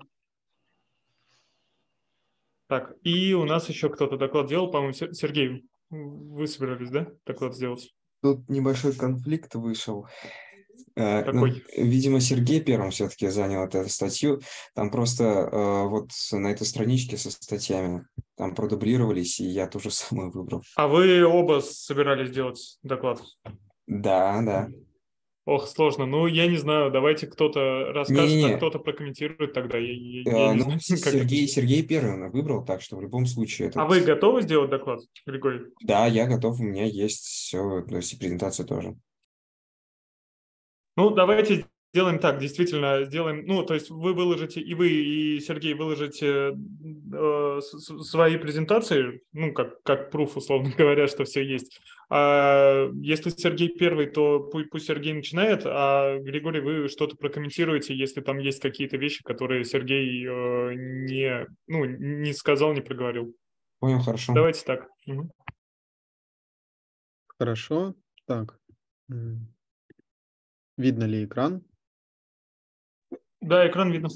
Так, и у нас еще кто-то доклад делал, по-моему, Сергей, вы собирались, да, доклад сделать? Тут небольшой конфликт вышел. Какой? Видимо, Сергей первым все-таки занял эту статью. Там просто вот на этой страничке со статьями там продублировались, и я ту же самую выбрал. А вы оба собирались делать доклад? Да. Ох, сложно. Я не знаю, давайте кто-то расскажет, Не-не-не. а кто-то прокомментирует тогда. Я не знаю, как это. Сергей первым выбрал, так что в любом случае... А вы готовы сделать доклад, Григорий? Да, я готов, у меня есть все, то есть и презентация тоже. Давайте сделаем так, действительно, то есть вы выложите, и вы, и Сергей выложите свои презентации, как пруф, условно говоря, что все есть. А если Сергей первый, то пусть Сергей начинает, а Григорий, вы что-то прокомментируете, если там есть какие-то вещи, которые Сергей не сказал, не проговорил. Понял, хорошо. Давайте так. Угу. Хорошо. Так. Видно ли экран? Да, экран видно.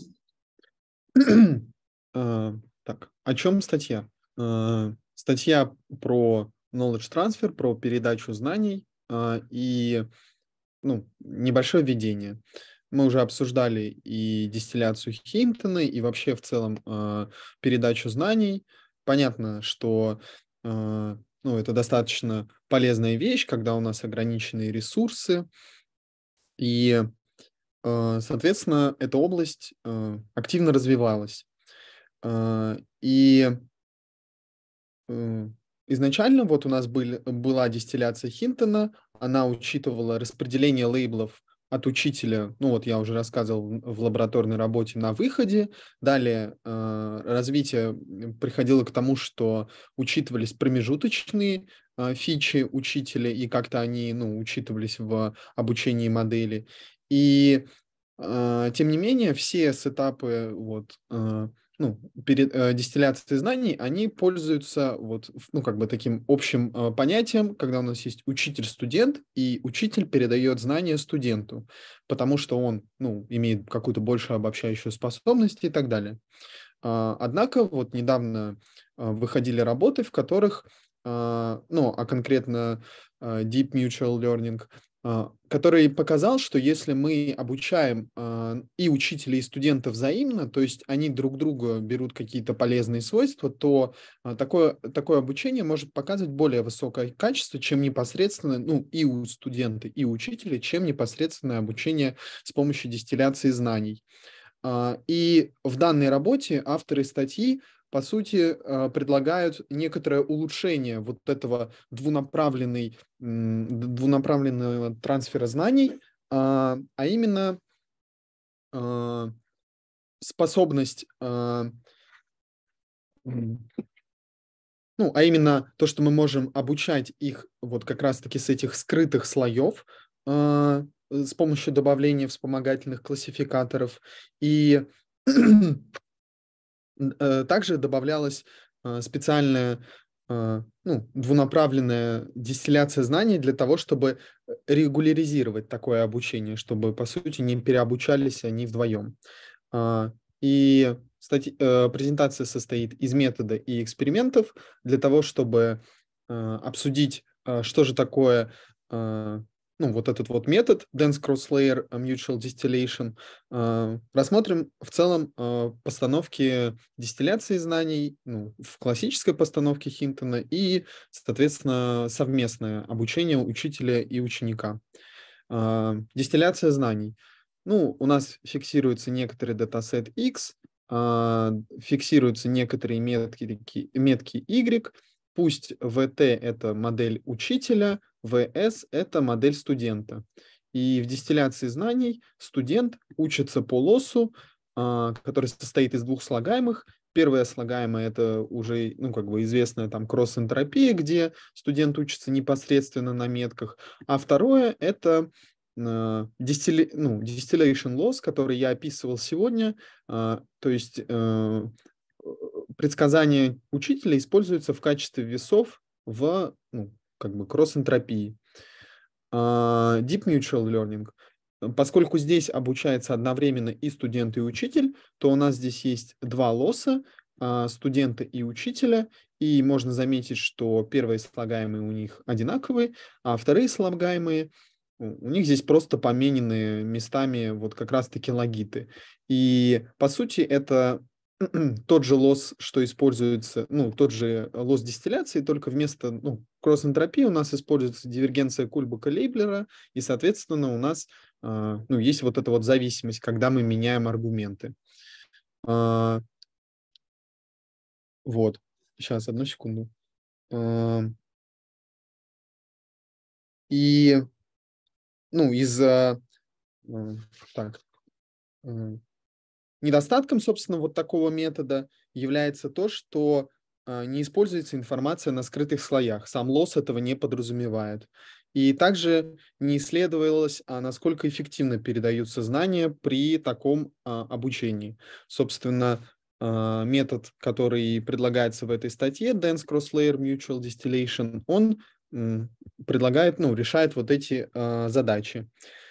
Так, о чем статья? Статья про knowledge transfer, про передачу знаний и небольшое введение. Мы уже обсуждали и дистилляцию Хеймптона, и вообще в целом передачу знаний. Понятно, что это достаточно полезная вещь, когда у нас ограниченные ресурсы. И, соответственно, эта область активно развивалась. И изначально вот у нас была дистилляция Хинтона, она учитывала распределение лейблов от учителя, ну вот я уже рассказывал в лабораторной работе на выходе. Далее развитие приходило к тому, что учитывались промежуточные фичи учителя, и как-то они, ну, учитывались в обучении модели. И тем не менее, все сетапы вот, ну, перед дистилляцией знаний, они пользуются вот, ну, как бы таким общим понятием, когда у нас есть учитель-студент, и учитель передает знания студенту, потому что он, ну, имеет какую-то большую обобщающую способность и так далее. Однако вот недавно выходили работы, в которых, ну, а конкретно Deep Mutual Learning, который показал, что если мы обучаем и учителей, и студентов взаимно, то есть они друг друга берут какие-то полезные свойства, то такое обучение может показывать более высокое качество, чем непосредственно, ну, и у студента, и у учителя, чем непосредственное обучение с помощью дистилляции знаний. И в данной работе авторы статьи, по сути, предлагают некоторое улучшение вот этого двунаправленного трансфера знаний, а именно способность, ну, а именно то, что мы можем обучать их вот как раз-таки с этих скрытых слоев с помощью добавления вспомогательных классификаторов. И также добавлялась специальная, ну, двунаправленная дистилляция знаний для того, чтобы регуляризировать такое обучение, чтобы, по сути, не переобучались они вдвоем. И презентация состоит из метода и экспериментов для того, чтобы обсудить, что же такое, ну, вот этот вот метод Dense Cross-Layer Mutual Distillation. Рассмотрим в целом постановки дистилляции знаний, ну, в классической постановке Хинтона и, соответственно, совместное обучение учителя и ученика. Дистилляция знаний. Ну, у нас фиксируется некоторый датасет X, фиксируются некоторые метки Y, пусть VT – это модель учителя, VS – это модель студента. И в дистилляции знаний студент учится по лоссу, который состоит из двух слагаемых. Первое слагаемое – это уже, ну, как бы известная там кросс-энтропия, где студент учится непосредственно на метках. А второе – это distillation loss, который я описывал сегодня, то есть предсказание учителя используется в качестве весов в, ну, как бы кросс-энтропии. Deep Mutual Learning. Поскольку здесь обучается одновременно и студент, и учитель, то у нас здесь есть два лосса, студента и учителя, и можно заметить, что первые слагаемые у них одинаковые, а вторые слагаемые у них здесь просто поменены местами вот как раз-таки логиты. И по сути это тот же лосс, что используется, ну, тот же лосс дистилляции, только вместо, ну, кросс-энтропии у нас используется дивергенция Кульбака-Лейблера, и, соответственно, у нас, ну, есть вот эта вот зависимость, когда мы меняем аргументы. Вот. Сейчас, одну секунду. И, ну, из-за... Так... Недостатком, собственно, вот такого метода является то, что не используется информация на скрытых слоях. Сам лосс этого не подразумевает. И также не исследовалось, насколько эффективно передаются знания при таком обучении. Собственно, метод, который предлагается в этой статье, Dense Cross-Layer Mutual Distillation, он предлагает, ну, решает вот эти задачи.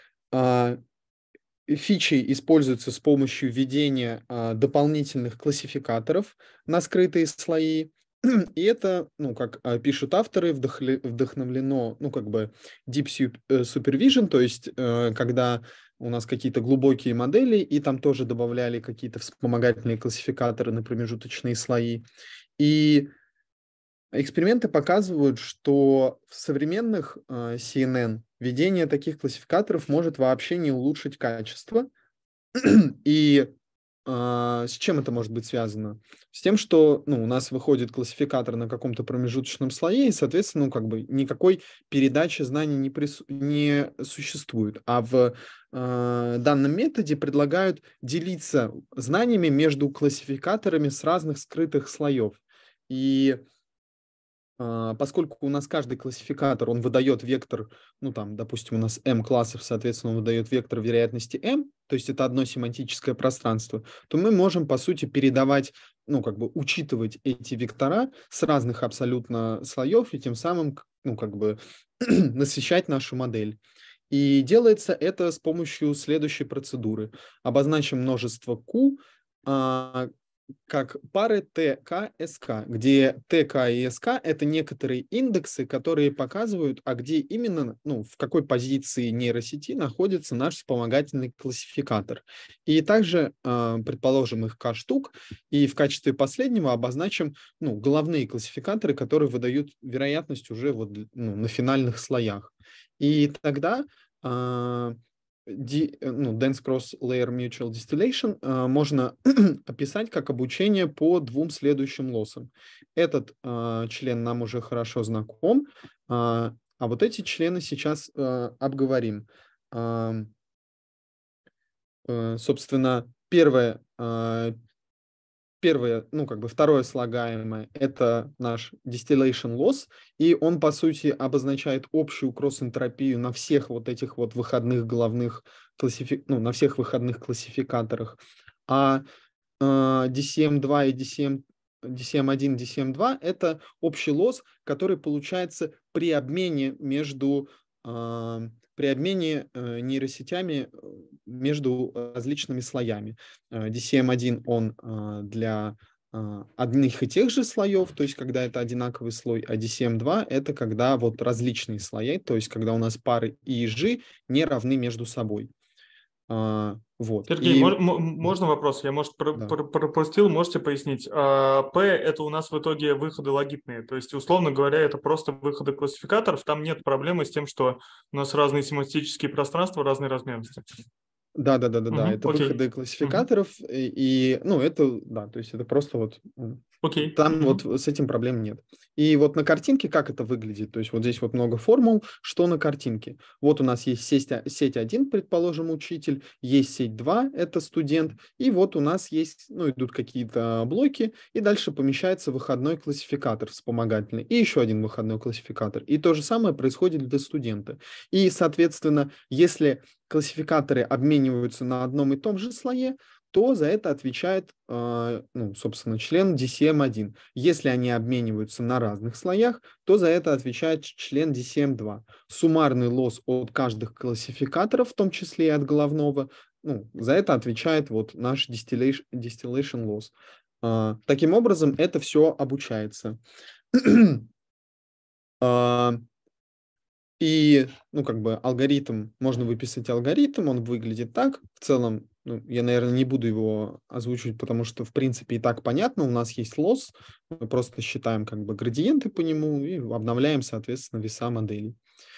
Фичи используются с помощью введения дополнительных классификаторов на скрытые слои. И это, ну, как пишут авторы, вдохновлено, ну, как бы Deep Supervision, то есть когда у нас какие-то глубокие модели, и там тоже добавляли какие-то вспомогательные классификаторы на промежуточные слои. И эксперименты показывают, что в современных CNN введение таких классификаторов может вообще не улучшить качество. И с чем это может быть связано? С тем, что у нас выходит классификатор на каком-то промежуточном слое, и, соответственно, как бы никакой передачи знаний не существует. А в данном методе предлагают делиться знаниями между классификаторами с разных скрытых слоев. И поскольку у нас каждый классификатор, он выдает вектор, допустим, у нас m классов, соответственно, он выдает вектор вероятности m, то есть это одно семантическое пространство, то мы можем, по сути, передавать, учитывать эти вектора с разных абсолютно слоев и тем самым, насыщать нашу модель. И делается это с помощью следующей процедуры. Обозначим множество Q, как пары ТК, СК, где ТК и СК – это некоторые индексы, которые показывают, где именно, в какой позиции нейросети находится наш вспомогательный классификатор. И также предположим их К штук, и в качестве последнего обозначим головные классификаторы, которые выдают вероятность уже на финальных слоях. И тогда Dense Cross-Layer Mutual Distillation можно описать как обучение по двум следующим лоссам. Этот член нам уже хорошо знаком, а вот эти члены сейчас обговорим. Собственно, второе слагаемое – это наш distillation loss, и он, по сути, обозначает общую кросс-энтропию на всех вот этих вот выходных головных на всех выходных классификаторах. А DCM2 и DCM1, DCM2 – это общий лосс, который получается при обмене нейросетями между различными слоями. DCM1 он для одних и тех же слоев, то есть когда это одинаковый слой, а DCM2 это когда различные слои, то есть когда у нас пары и ежи не равны между собой. Сергей, можно вопрос? Я, может, пропустил, можете пояснить? P – это у нас в итоге выходы логитные, то есть, условно говоря, это просто выходы классификаторов, там нет проблемы с тем, что у нас разные семантические пространства, разные размерности. Да, это выходы классификаторов, и то есть это просто там с этим проблем нет. И на картинке как это выглядит? То есть здесь много формул, что на картинке. У нас есть сеть 1, предположим, учитель, есть сеть 2, это студент, и у нас есть, идут какие-то блоки, и дальше помещается выходной классификатор вспомогательный, и еще один выходной классификатор. И то же самое происходит для студента. И, соответственно, если классификаторы обмениваются на одном и том же слое, то за это отвечает, собственно, член DCM1. Если они обмениваются на разных слоях, то за это отвечает член DCM2. Суммарный лосс от каждых классификаторов, в том числе и от головного, за это отвечает наш distillation loss. Таким образом, это все обучается. И, алгоритм, можно выписать алгоритм, он выглядит так. В целом, я, наверное, не буду его озвучивать, потому что, в принципе, и так понятно. У нас есть лосс, мы просто считаем градиенты по нему и обновляем, соответственно, веса моделей.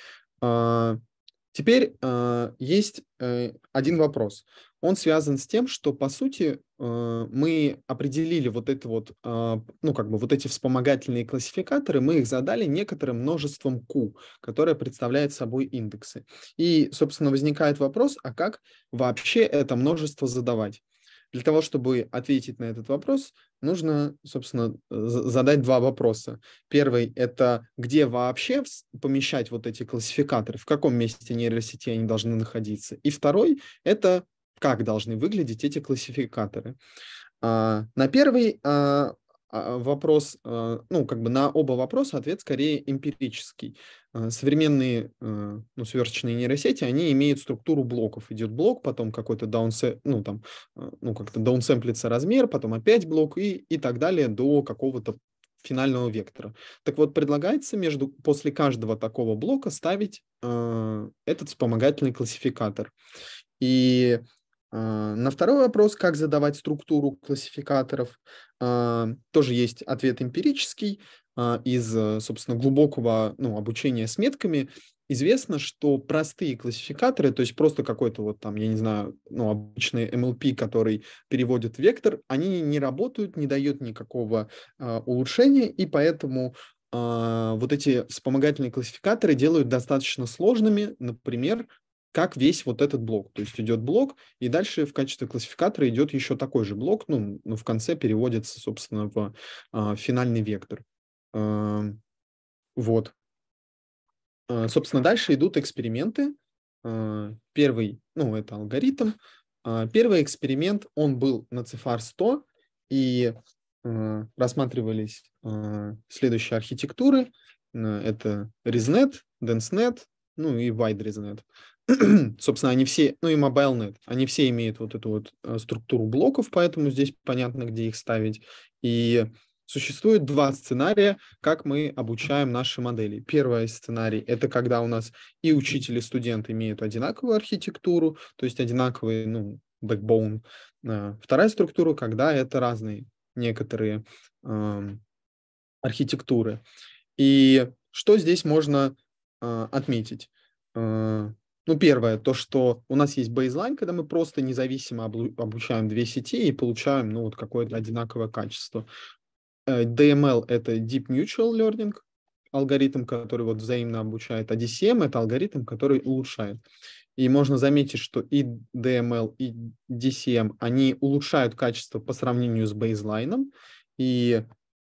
Теперь есть один вопрос. Он связан с тем, что, по сути, мы определили эти вспомогательные классификаторы, мы их задали некоторым множеством Q, которое представляет собой индексы. И, собственно, возникает вопрос, а как вообще это множество задавать? Для того, чтобы ответить на этот вопрос, нужно, собственно, задать два вопроса. Первый – это где вообще помещать эти классификаторы, в каком месте нейросети они должны находиться. И второй – это как должны выглядеть эти классификаторы. На первый вопрос, на оба вопроса ответ скорее эмпирический. Современные сверхчастотные нейросети, они имеют структуру блоков. Идет блок, потом какой-то как-то даунсэмплится размер, потом опять блок и так далее до какого-то финального вектора. Так предлагается после каждого такого блока ставить этот вспомогательный классификатор. И на второй вопрос, как задавать структуру классификаторов, тоже есть ответ эмпирический из, собственно, глубокого обучения с метками. известно, что простые классификаторы, то есть просто какой-то вот там, я не знаю, ну, обычный MLP, который переводит вектор, они не работают, не дают никакого улучшения, и поэтому вот эти вспомогательные классификаторы делают достаточно сложными, например, как весь вот этот блок. То есть идет блок, и дальше в качестве классификатора идет еще такой же блок, ну в конце переводится, собственно, в финальный вектор. Вот. Собственно, дальше идут эксперименты. Первый, ну, это алгоритм. Первый эксперимент, он был на CIFAR 100, и рассматривались следующие архитектуры. Это ResNet, DenseNet, ну и WideResNet. Собственно, они все, ну и MobileNet, они все имеют вот эту вот структуру блоков, поэтому здесь понятно, где их ставить. И существует два сценария, как мы обучаем наши модели. Первый сценарий – это когда у нас и учитель, и студент имеют одинаковую архитектуру, то есть одинаковый, ну, backbone. Вторая структура, когда это разные некоторые архитектуры. И что здесь можно отметить? Ну, первое, то, что у нас есть бейзлайн, когда мы просто независимо обучаем две сети и получаем, ну, вот какое-то одинаковое качество. DML – это Deep Mutual Learning, алгоритм, который вот взаимно обучает, а DCM – это алгоритм, который улучшает. И можно заметить, что и DML, и DCM, они улучшают качество по сравнению с бейзлайном, и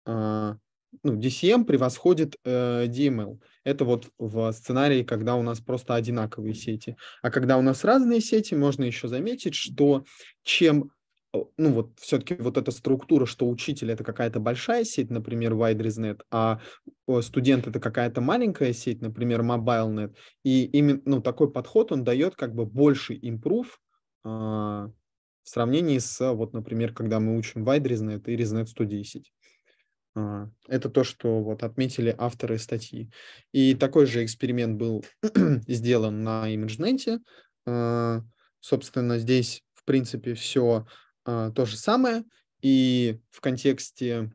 ну, DCM превосходит DML. Это вот в сценарии, когда у нас просто одинаковые сети. А когда у нас разные сети, можно еще заметить, что чем, ну вот все-таки вот эта структура, что учитель это какая-то большая сеть, например, WideResNet, а студент это какая-то маленькая сеть, например, MobileNet, и именно ну, такой подход, он дает как бы больше импрув в сравнении с, вот, например, когда мы учим WideResNet и ResNet 110. Это то, что вот отметили авторы статьи. И такой же эксперимент был сделан на ImageNet. Собственно, здесь, в принципе, все то же самое. И в контексте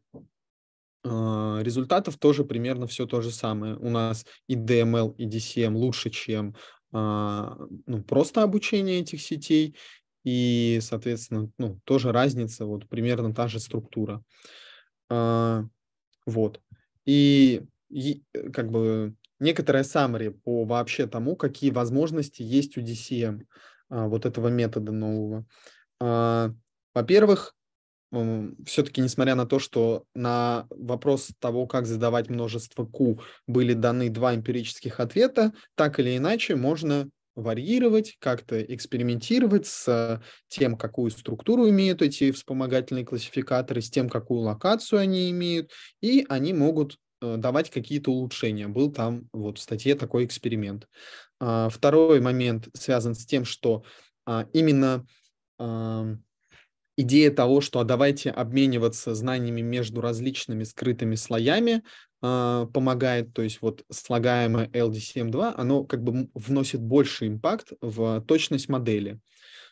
результатов тоже примерно все то же самое. У нас и DML, и DCM лучше, чем ну, просто обучение этих сетей. И, соответственно, ну, тоже разница, вот примерно та же структура. Вот. И как бы некоторое summary по вообще тому, какие возможности есть у DCM, вот этого метода нового. Во-первых, все-таки, несмотря на то, что на вопрос того, как задавать множество Q, были даны два эмпирических ответа, так или иначе можно варьировать, как-то экспериментировать с тем, какую структуру имеют эти вспомогательные классификаторы, с тем, какую локацию они имеют, и они могут давать какие-то улучшения. Был там вот в статье такой эксперимент. Второй момент связан с тем, что именно идея того, что давайте обмениваться знаниями между различными скрытыми слоями, помогает, то есть вот слагаемое LDCM2, оно как бы вносит больше импакт в точность модели.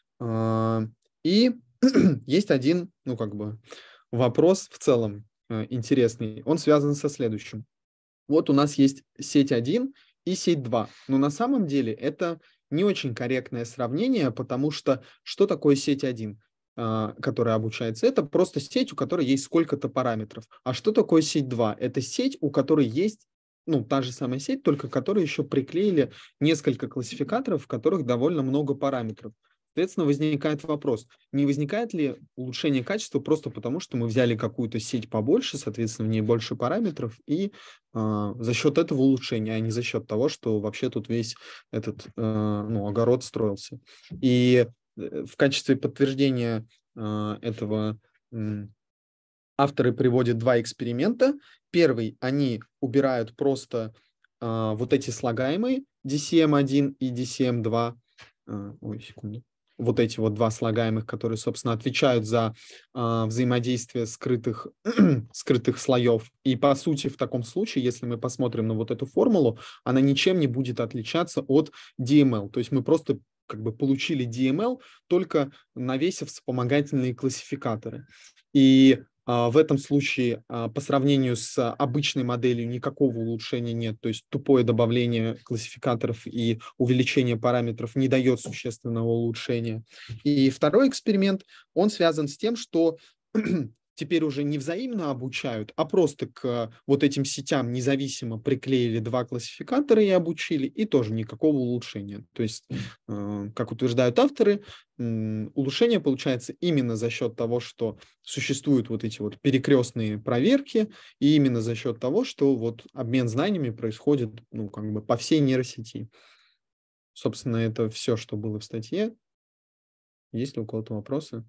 И есть один, ну как бы вопрос в целом интересный, он связан со следующим. Вот у нас есть сеть 1 и сеть 2, но на самом деле это не очень корректное сравнение, потому что такое сеть 1? Которая обучается, это просто сеть, у которой есть сколько-то параметров. А что такое сеть 2? Это сеть, у которой есть, ну, та же самая сеть, только которой еще приклеили несколько классификаторов, в которых довольно много параметров. Соответственно, возникает вопрос, не возникает ли улучшение качества просто потому, что мы взяли какую-то сеть побольше, соответственно, в ней больше параметров, и за счет этого улучшения, а не за счет того, что вообще тут весь этот ну, огород строился. И в качестве подтверждения этого авторы приводят два эксперимента. Первый, они убирают просто вот эти слагаемые DCM1 и DCM2. Ой, секунду. Вот эти вот два слагаемых, которые, собственно, отвечают за взаимодействие скрытых слоев. И, по сути, в таком случае, если мы посмотрим на вот эту формулу, она ничем не будет отличаться от DML. То есть мы просто как бы получили DML, только навесив вспомогательные классификаторы. И В этом случае по сравнению с обычной моделью никакого улучшения нет, то есть тупое добавление классификаторов и увеличение параметров не дает существенного улучшения. И второй эксперимент, он связан с тем, что теперь уже не взаимно обучают, а просто к вот этим сетям независимо приклеили два классификатора и обучили, и тоже никакого улучшения. То есть, как утверждают авторы, улучшение получается именно за счет того, что существуют вот эти вот перекрестные проверки, и именно за счет того, что вот обмен знаниями происходит, ну, как бы по всей нейросети. Собственно, это все, что было в статье. Есть ли у кого-то вопросы?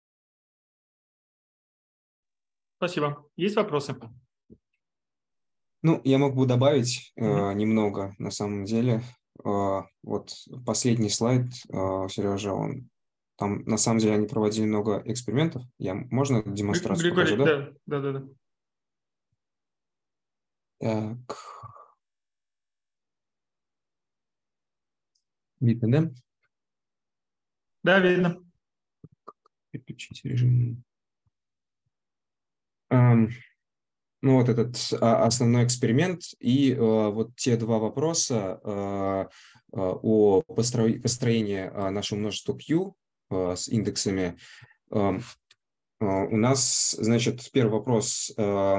Спасибо. Есть вопросы? Ну, я мог бы добавить немного, на самом деле. Вот последний слайд, Сережа, там на самом деле они проводили много экспериментов. Можно демонстрацию покажу, да? Да. Так. Видно, да? Да, видно. Переключить режим. Ну, вот этот основной эксперимент и вот те два вопроса о построении нашего множества Q с индексами. У нас, значит, первый вопрос,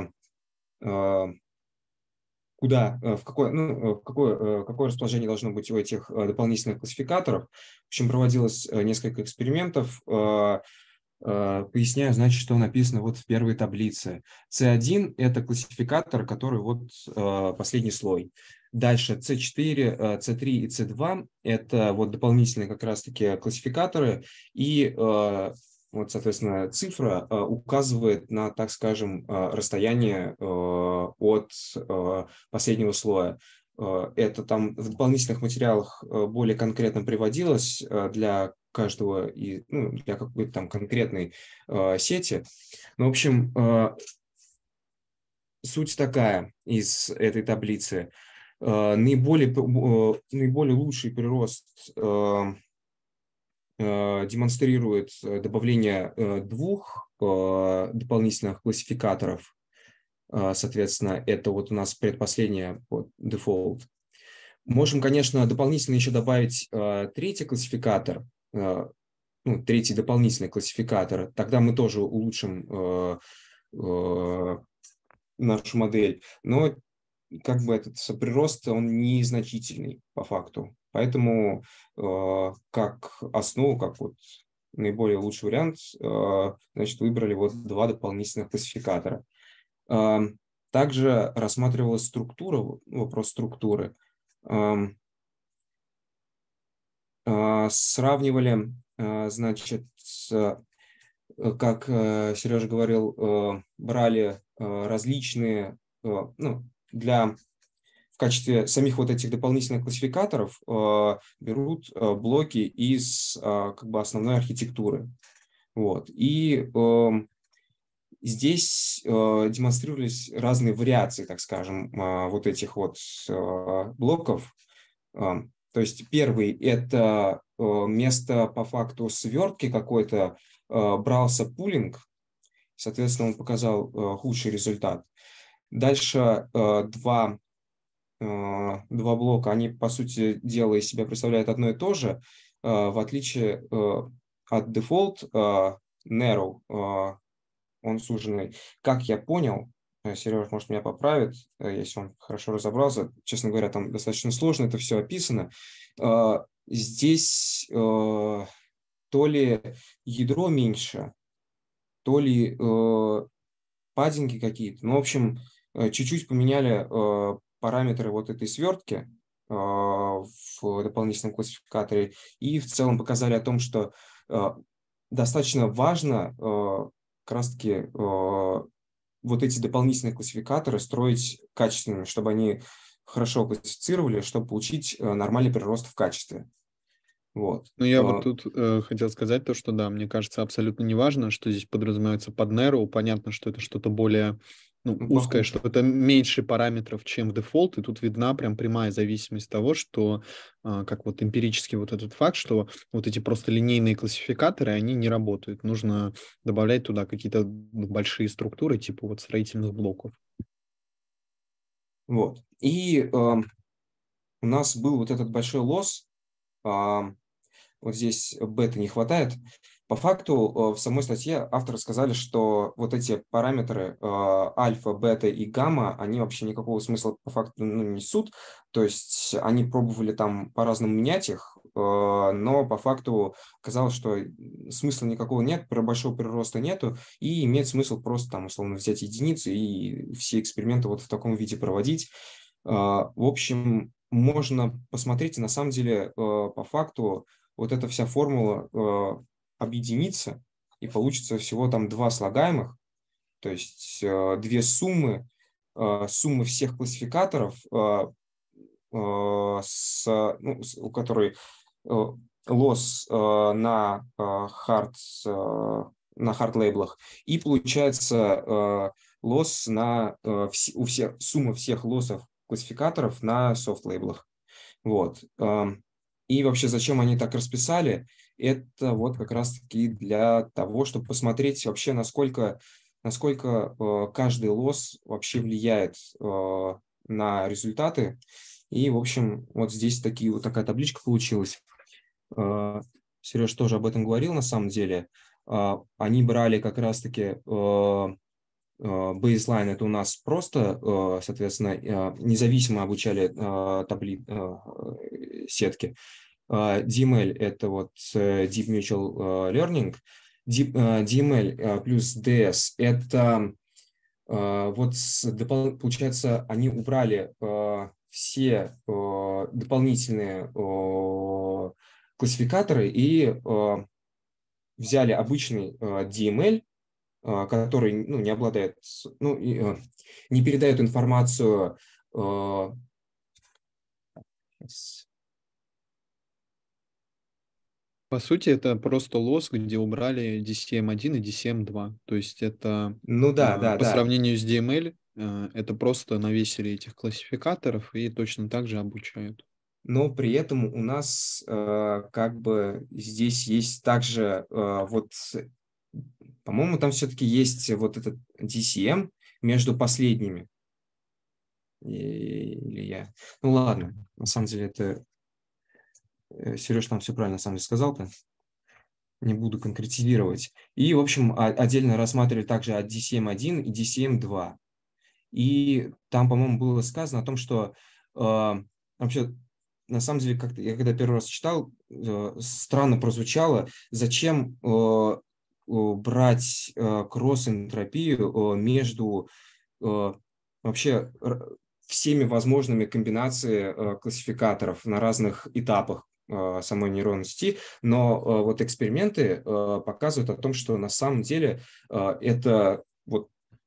какое расположение должно быть у этих дополнительных классификаторов. В общем, проводилось несколько экспериментов. Поясняю, значит, что написано вот в первой таблице. C1 – это классификатор, который вот последний слой. Дальше C4, C3 и C2 – это вот дополнительные как раз-таки классификаторы. И вот, соответственно, цифра указывает на, так скажем, расстояние от последнего слоя. Это там в дополнительных материалах более конкретно приводилось для каждого для какой-то там конкретной сети. Ну, в общем, суть такая из этой таблицы. Наиболее лучший прирост демонстрирует добавление двух дополнительных классификаторов. Соответственно, это вот у нас предпоследняя дефолт. Можем, конечно, дополнительно еще добавить третий классификатор, третий дополнительный классификатор. Тогда мы тоже улучшим нашу модель. Но как бы этот прирост, он незначительный по факту. Поэтому как основу, как вот наиболее лучший вариант, значит, выбрали вот два дополнительных классификатора. Также рассматривалась структура, вопрос структуры. Сравнивали, значит, как Сережа говорил, брали различные, в качестве самих вот этих дополнительных классификаторов берут блоки из как бы основной архитектуры. Вот. И здесь демонстрировались разные вариации, так скажем, вот этих вот блоков. То есть первый – это место по факту свертки какой-то, брался пулинг, соответственно, он показал худший результат. Дальше два блока, они, по сути дела, из себя представляют одно и то же, в отличие от default narrow, он суженный. Как я понял, Сереж, может, меня поправит, если он хорошо разобрался. Честно говоря, там достаточно сложно это все описано. Здесь то ли ядро меньше, то ли паддинги какие-то. Ну, в общем, чуть-чуть поменяли параметры вот этой свертки в дополнительном классификаторе и в целом показали о том, что достаточно важно как раз-таки вот эти дополнительные классификаторы строить качественными, чтобы они хорошо классифицировали, чтобы получить нормальный прирост в качестве. Вот. Ну, я вот тут хотел сказать то, что да, мне кажется, абсолютно неважно, что здесь подразумевается под Narrow. Понятно, что это что-то более узкое, что это меньше параметров, чем дефолт, и тут видна прям прямая зависимость того, что как вот эмпирически вот этот факт, что вот эти просто линейные классификаторы, они не работают. Нужно добавлять туда какие-то большие структуры, типа вот строительных блоков. Вот. И у нас был вот этот большой лосс, вот здесь бета не хватает. По факту в самой статье авторы сказали, что вот эти параметры альфа, бета и гамма, они вообще никакого смысла по факту не несут. То есть они пробовали там по-разному менять их, но по факту казалось, что смысла никакого нет, большого прироста нету, и имеет смысл просто там условно взять единицы и все эксперименты вот в таком виде проводить. В общем, можно посмотреть, и на самом деле по факту вот эта вся формула объединится, и получится всего там два слагаемых, то есть две суммы, суммы всех классификаторов, у которой лосс на hard лейблах, и получается лосс на сумма всех лоссов классификаторов на soft лейблах. Вот. И вообще, зачем они так расписали? Это вот как раз-таки для того, чтобы посмотреть вообще, насколько каждый лосс вообще влияет на результаты. И, в общем, вот здесь такая табличка получилась. Сереж тоже об этом говорил на самом деле. Они брали как раз-таки baseline, это у нас просто, соответственно, независимо обучали сетки. DML – это вот Deep Mutual Learning. DML плюс DS – это вот, получается, они убрали все дополнительные классификаторы и взяли обычный DML, который не обладает, не передает информацию. По сути, это просто лосс, где убрали DCM1 и DCM2. То есть это по сравнению с DML, это просто навесили этих классификаторов и точно так же обучают. Но при этом у нас как бы здесь есть также вот, по-моему, там все-таки есть вот этот DCM между последними. Или я... Ну ладно, на самом деле это... Сереж там все правильно сам сказал-то. Не буду конкретизировать. И, в общем, отдельно рассматривали также от DCM1 и DCM2. И там, по-моему, было сказано о том, что вообще, на самом деле, как-то я когда первый раз читал, странно прозвучало, зачем брать кросс-энтропию между вообще всеми возможными комбинациями классификаторов на разных этапах самой нейронной сети, но вот эксперименты показывают о том, что на самом деле это вот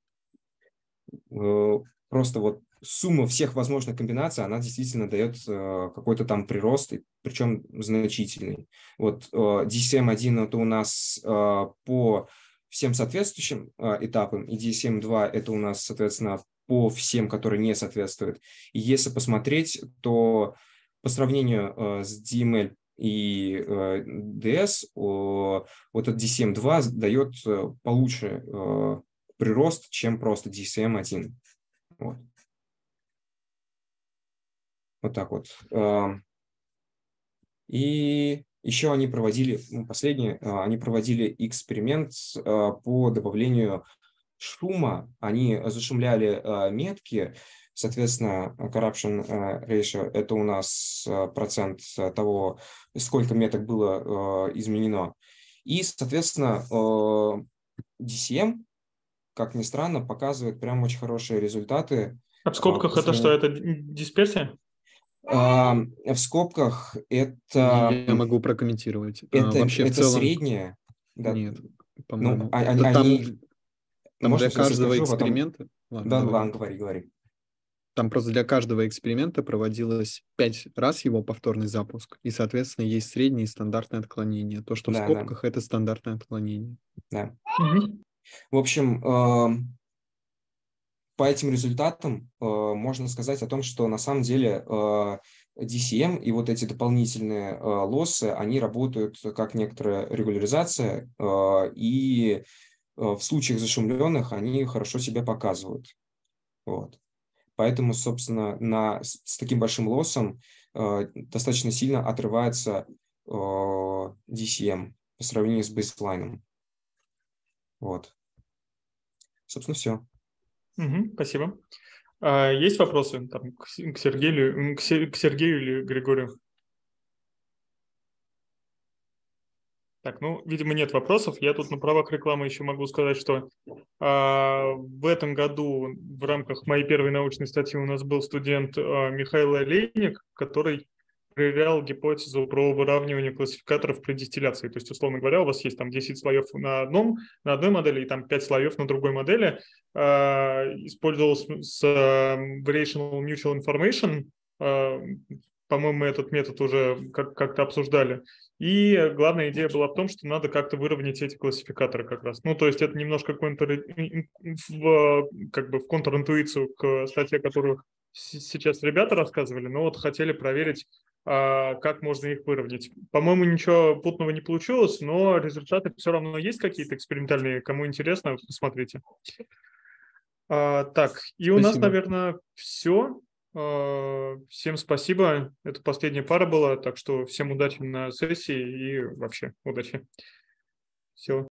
просто вот сумма всех возможных комбинаций, она действительно дает какой-то там прирост, причем значительный. Вот DCM1 это у нас по всем соответствующим этапам, и DCM2 это у нас, соответственно, по всем, которые не соответствуют. И если посмотреть, то по сравнению с DML и DS, вот этот DCM2 дает получше прирост, чем просто DCM1. Вот. Вот так вот. И еще они проводили, последнее, они проводили эксперимент по добавлению шума. Они зашумляли метки, соответственно, corruption ratio – это у нас процент того, сколько меток было изменено. И, соответственно, DCM, как ни странно, показывает прям очень хорошие результаты. А в скобках это что? Это дисперсия? В скобках это... Я могу прокомментировать. Это, вообще это в целом... среднее? Да. Нет, по-моему. Там для каждого эксперимента... Ладно, говори. Там просто для каждого эксперимента проводилось 5 раз его повторный запуск, и, соответственно, есть среднее и стандартное отклонение. То, что в скобках, это стандартное отклонение. Да. Угу. В общем, по этим результатам можно сказать о том, что на самом деле DCM и вот эти дополнительные лоссы, они работают как некоторая регуляризация, и в случаях зашумленных они хорошо себя показывают. Вот. Поэтому, собственно, с таким большим лоссом достаточно сильно отрывается DCM по сравнению с бейслайном. Вот. Собственно, все. Спасибо. Есть вопросы там, к Сергею или Григорию? Так, ну, видимо, нет вопросов. Я тут на правах рекламы еще могу сказать, что в этом году в рамках моей первой научной статьи у нас был студент Михаил Олейник, который проверял гипотезу про выравнивание классификаторов при дистилляции. То есть, условно говоря, у вас есть там 10 слоев на одной модели и там 5 слоев на другой модели. Использовался Variational Mutual Information. По-моему, мы этот метод уже как-то обсуждали. И главная идея была в том, что надо как-то выровнять эти классификаторы как раз. Ну, то есть это немножко в контринтуицию к статье, которую сейчас ребята рассказывали, но вот хотели проверить, как можно их выровнять. По-моему, ничего путного не получилось, но результаты все равно есть какие-то экспериментальные. Кому интересно, посмотрите. Так, и у нас, наверное, все. Всем спасибо. Это последняя пара была, так что всем удачи на сессии и вообще удачи. Все.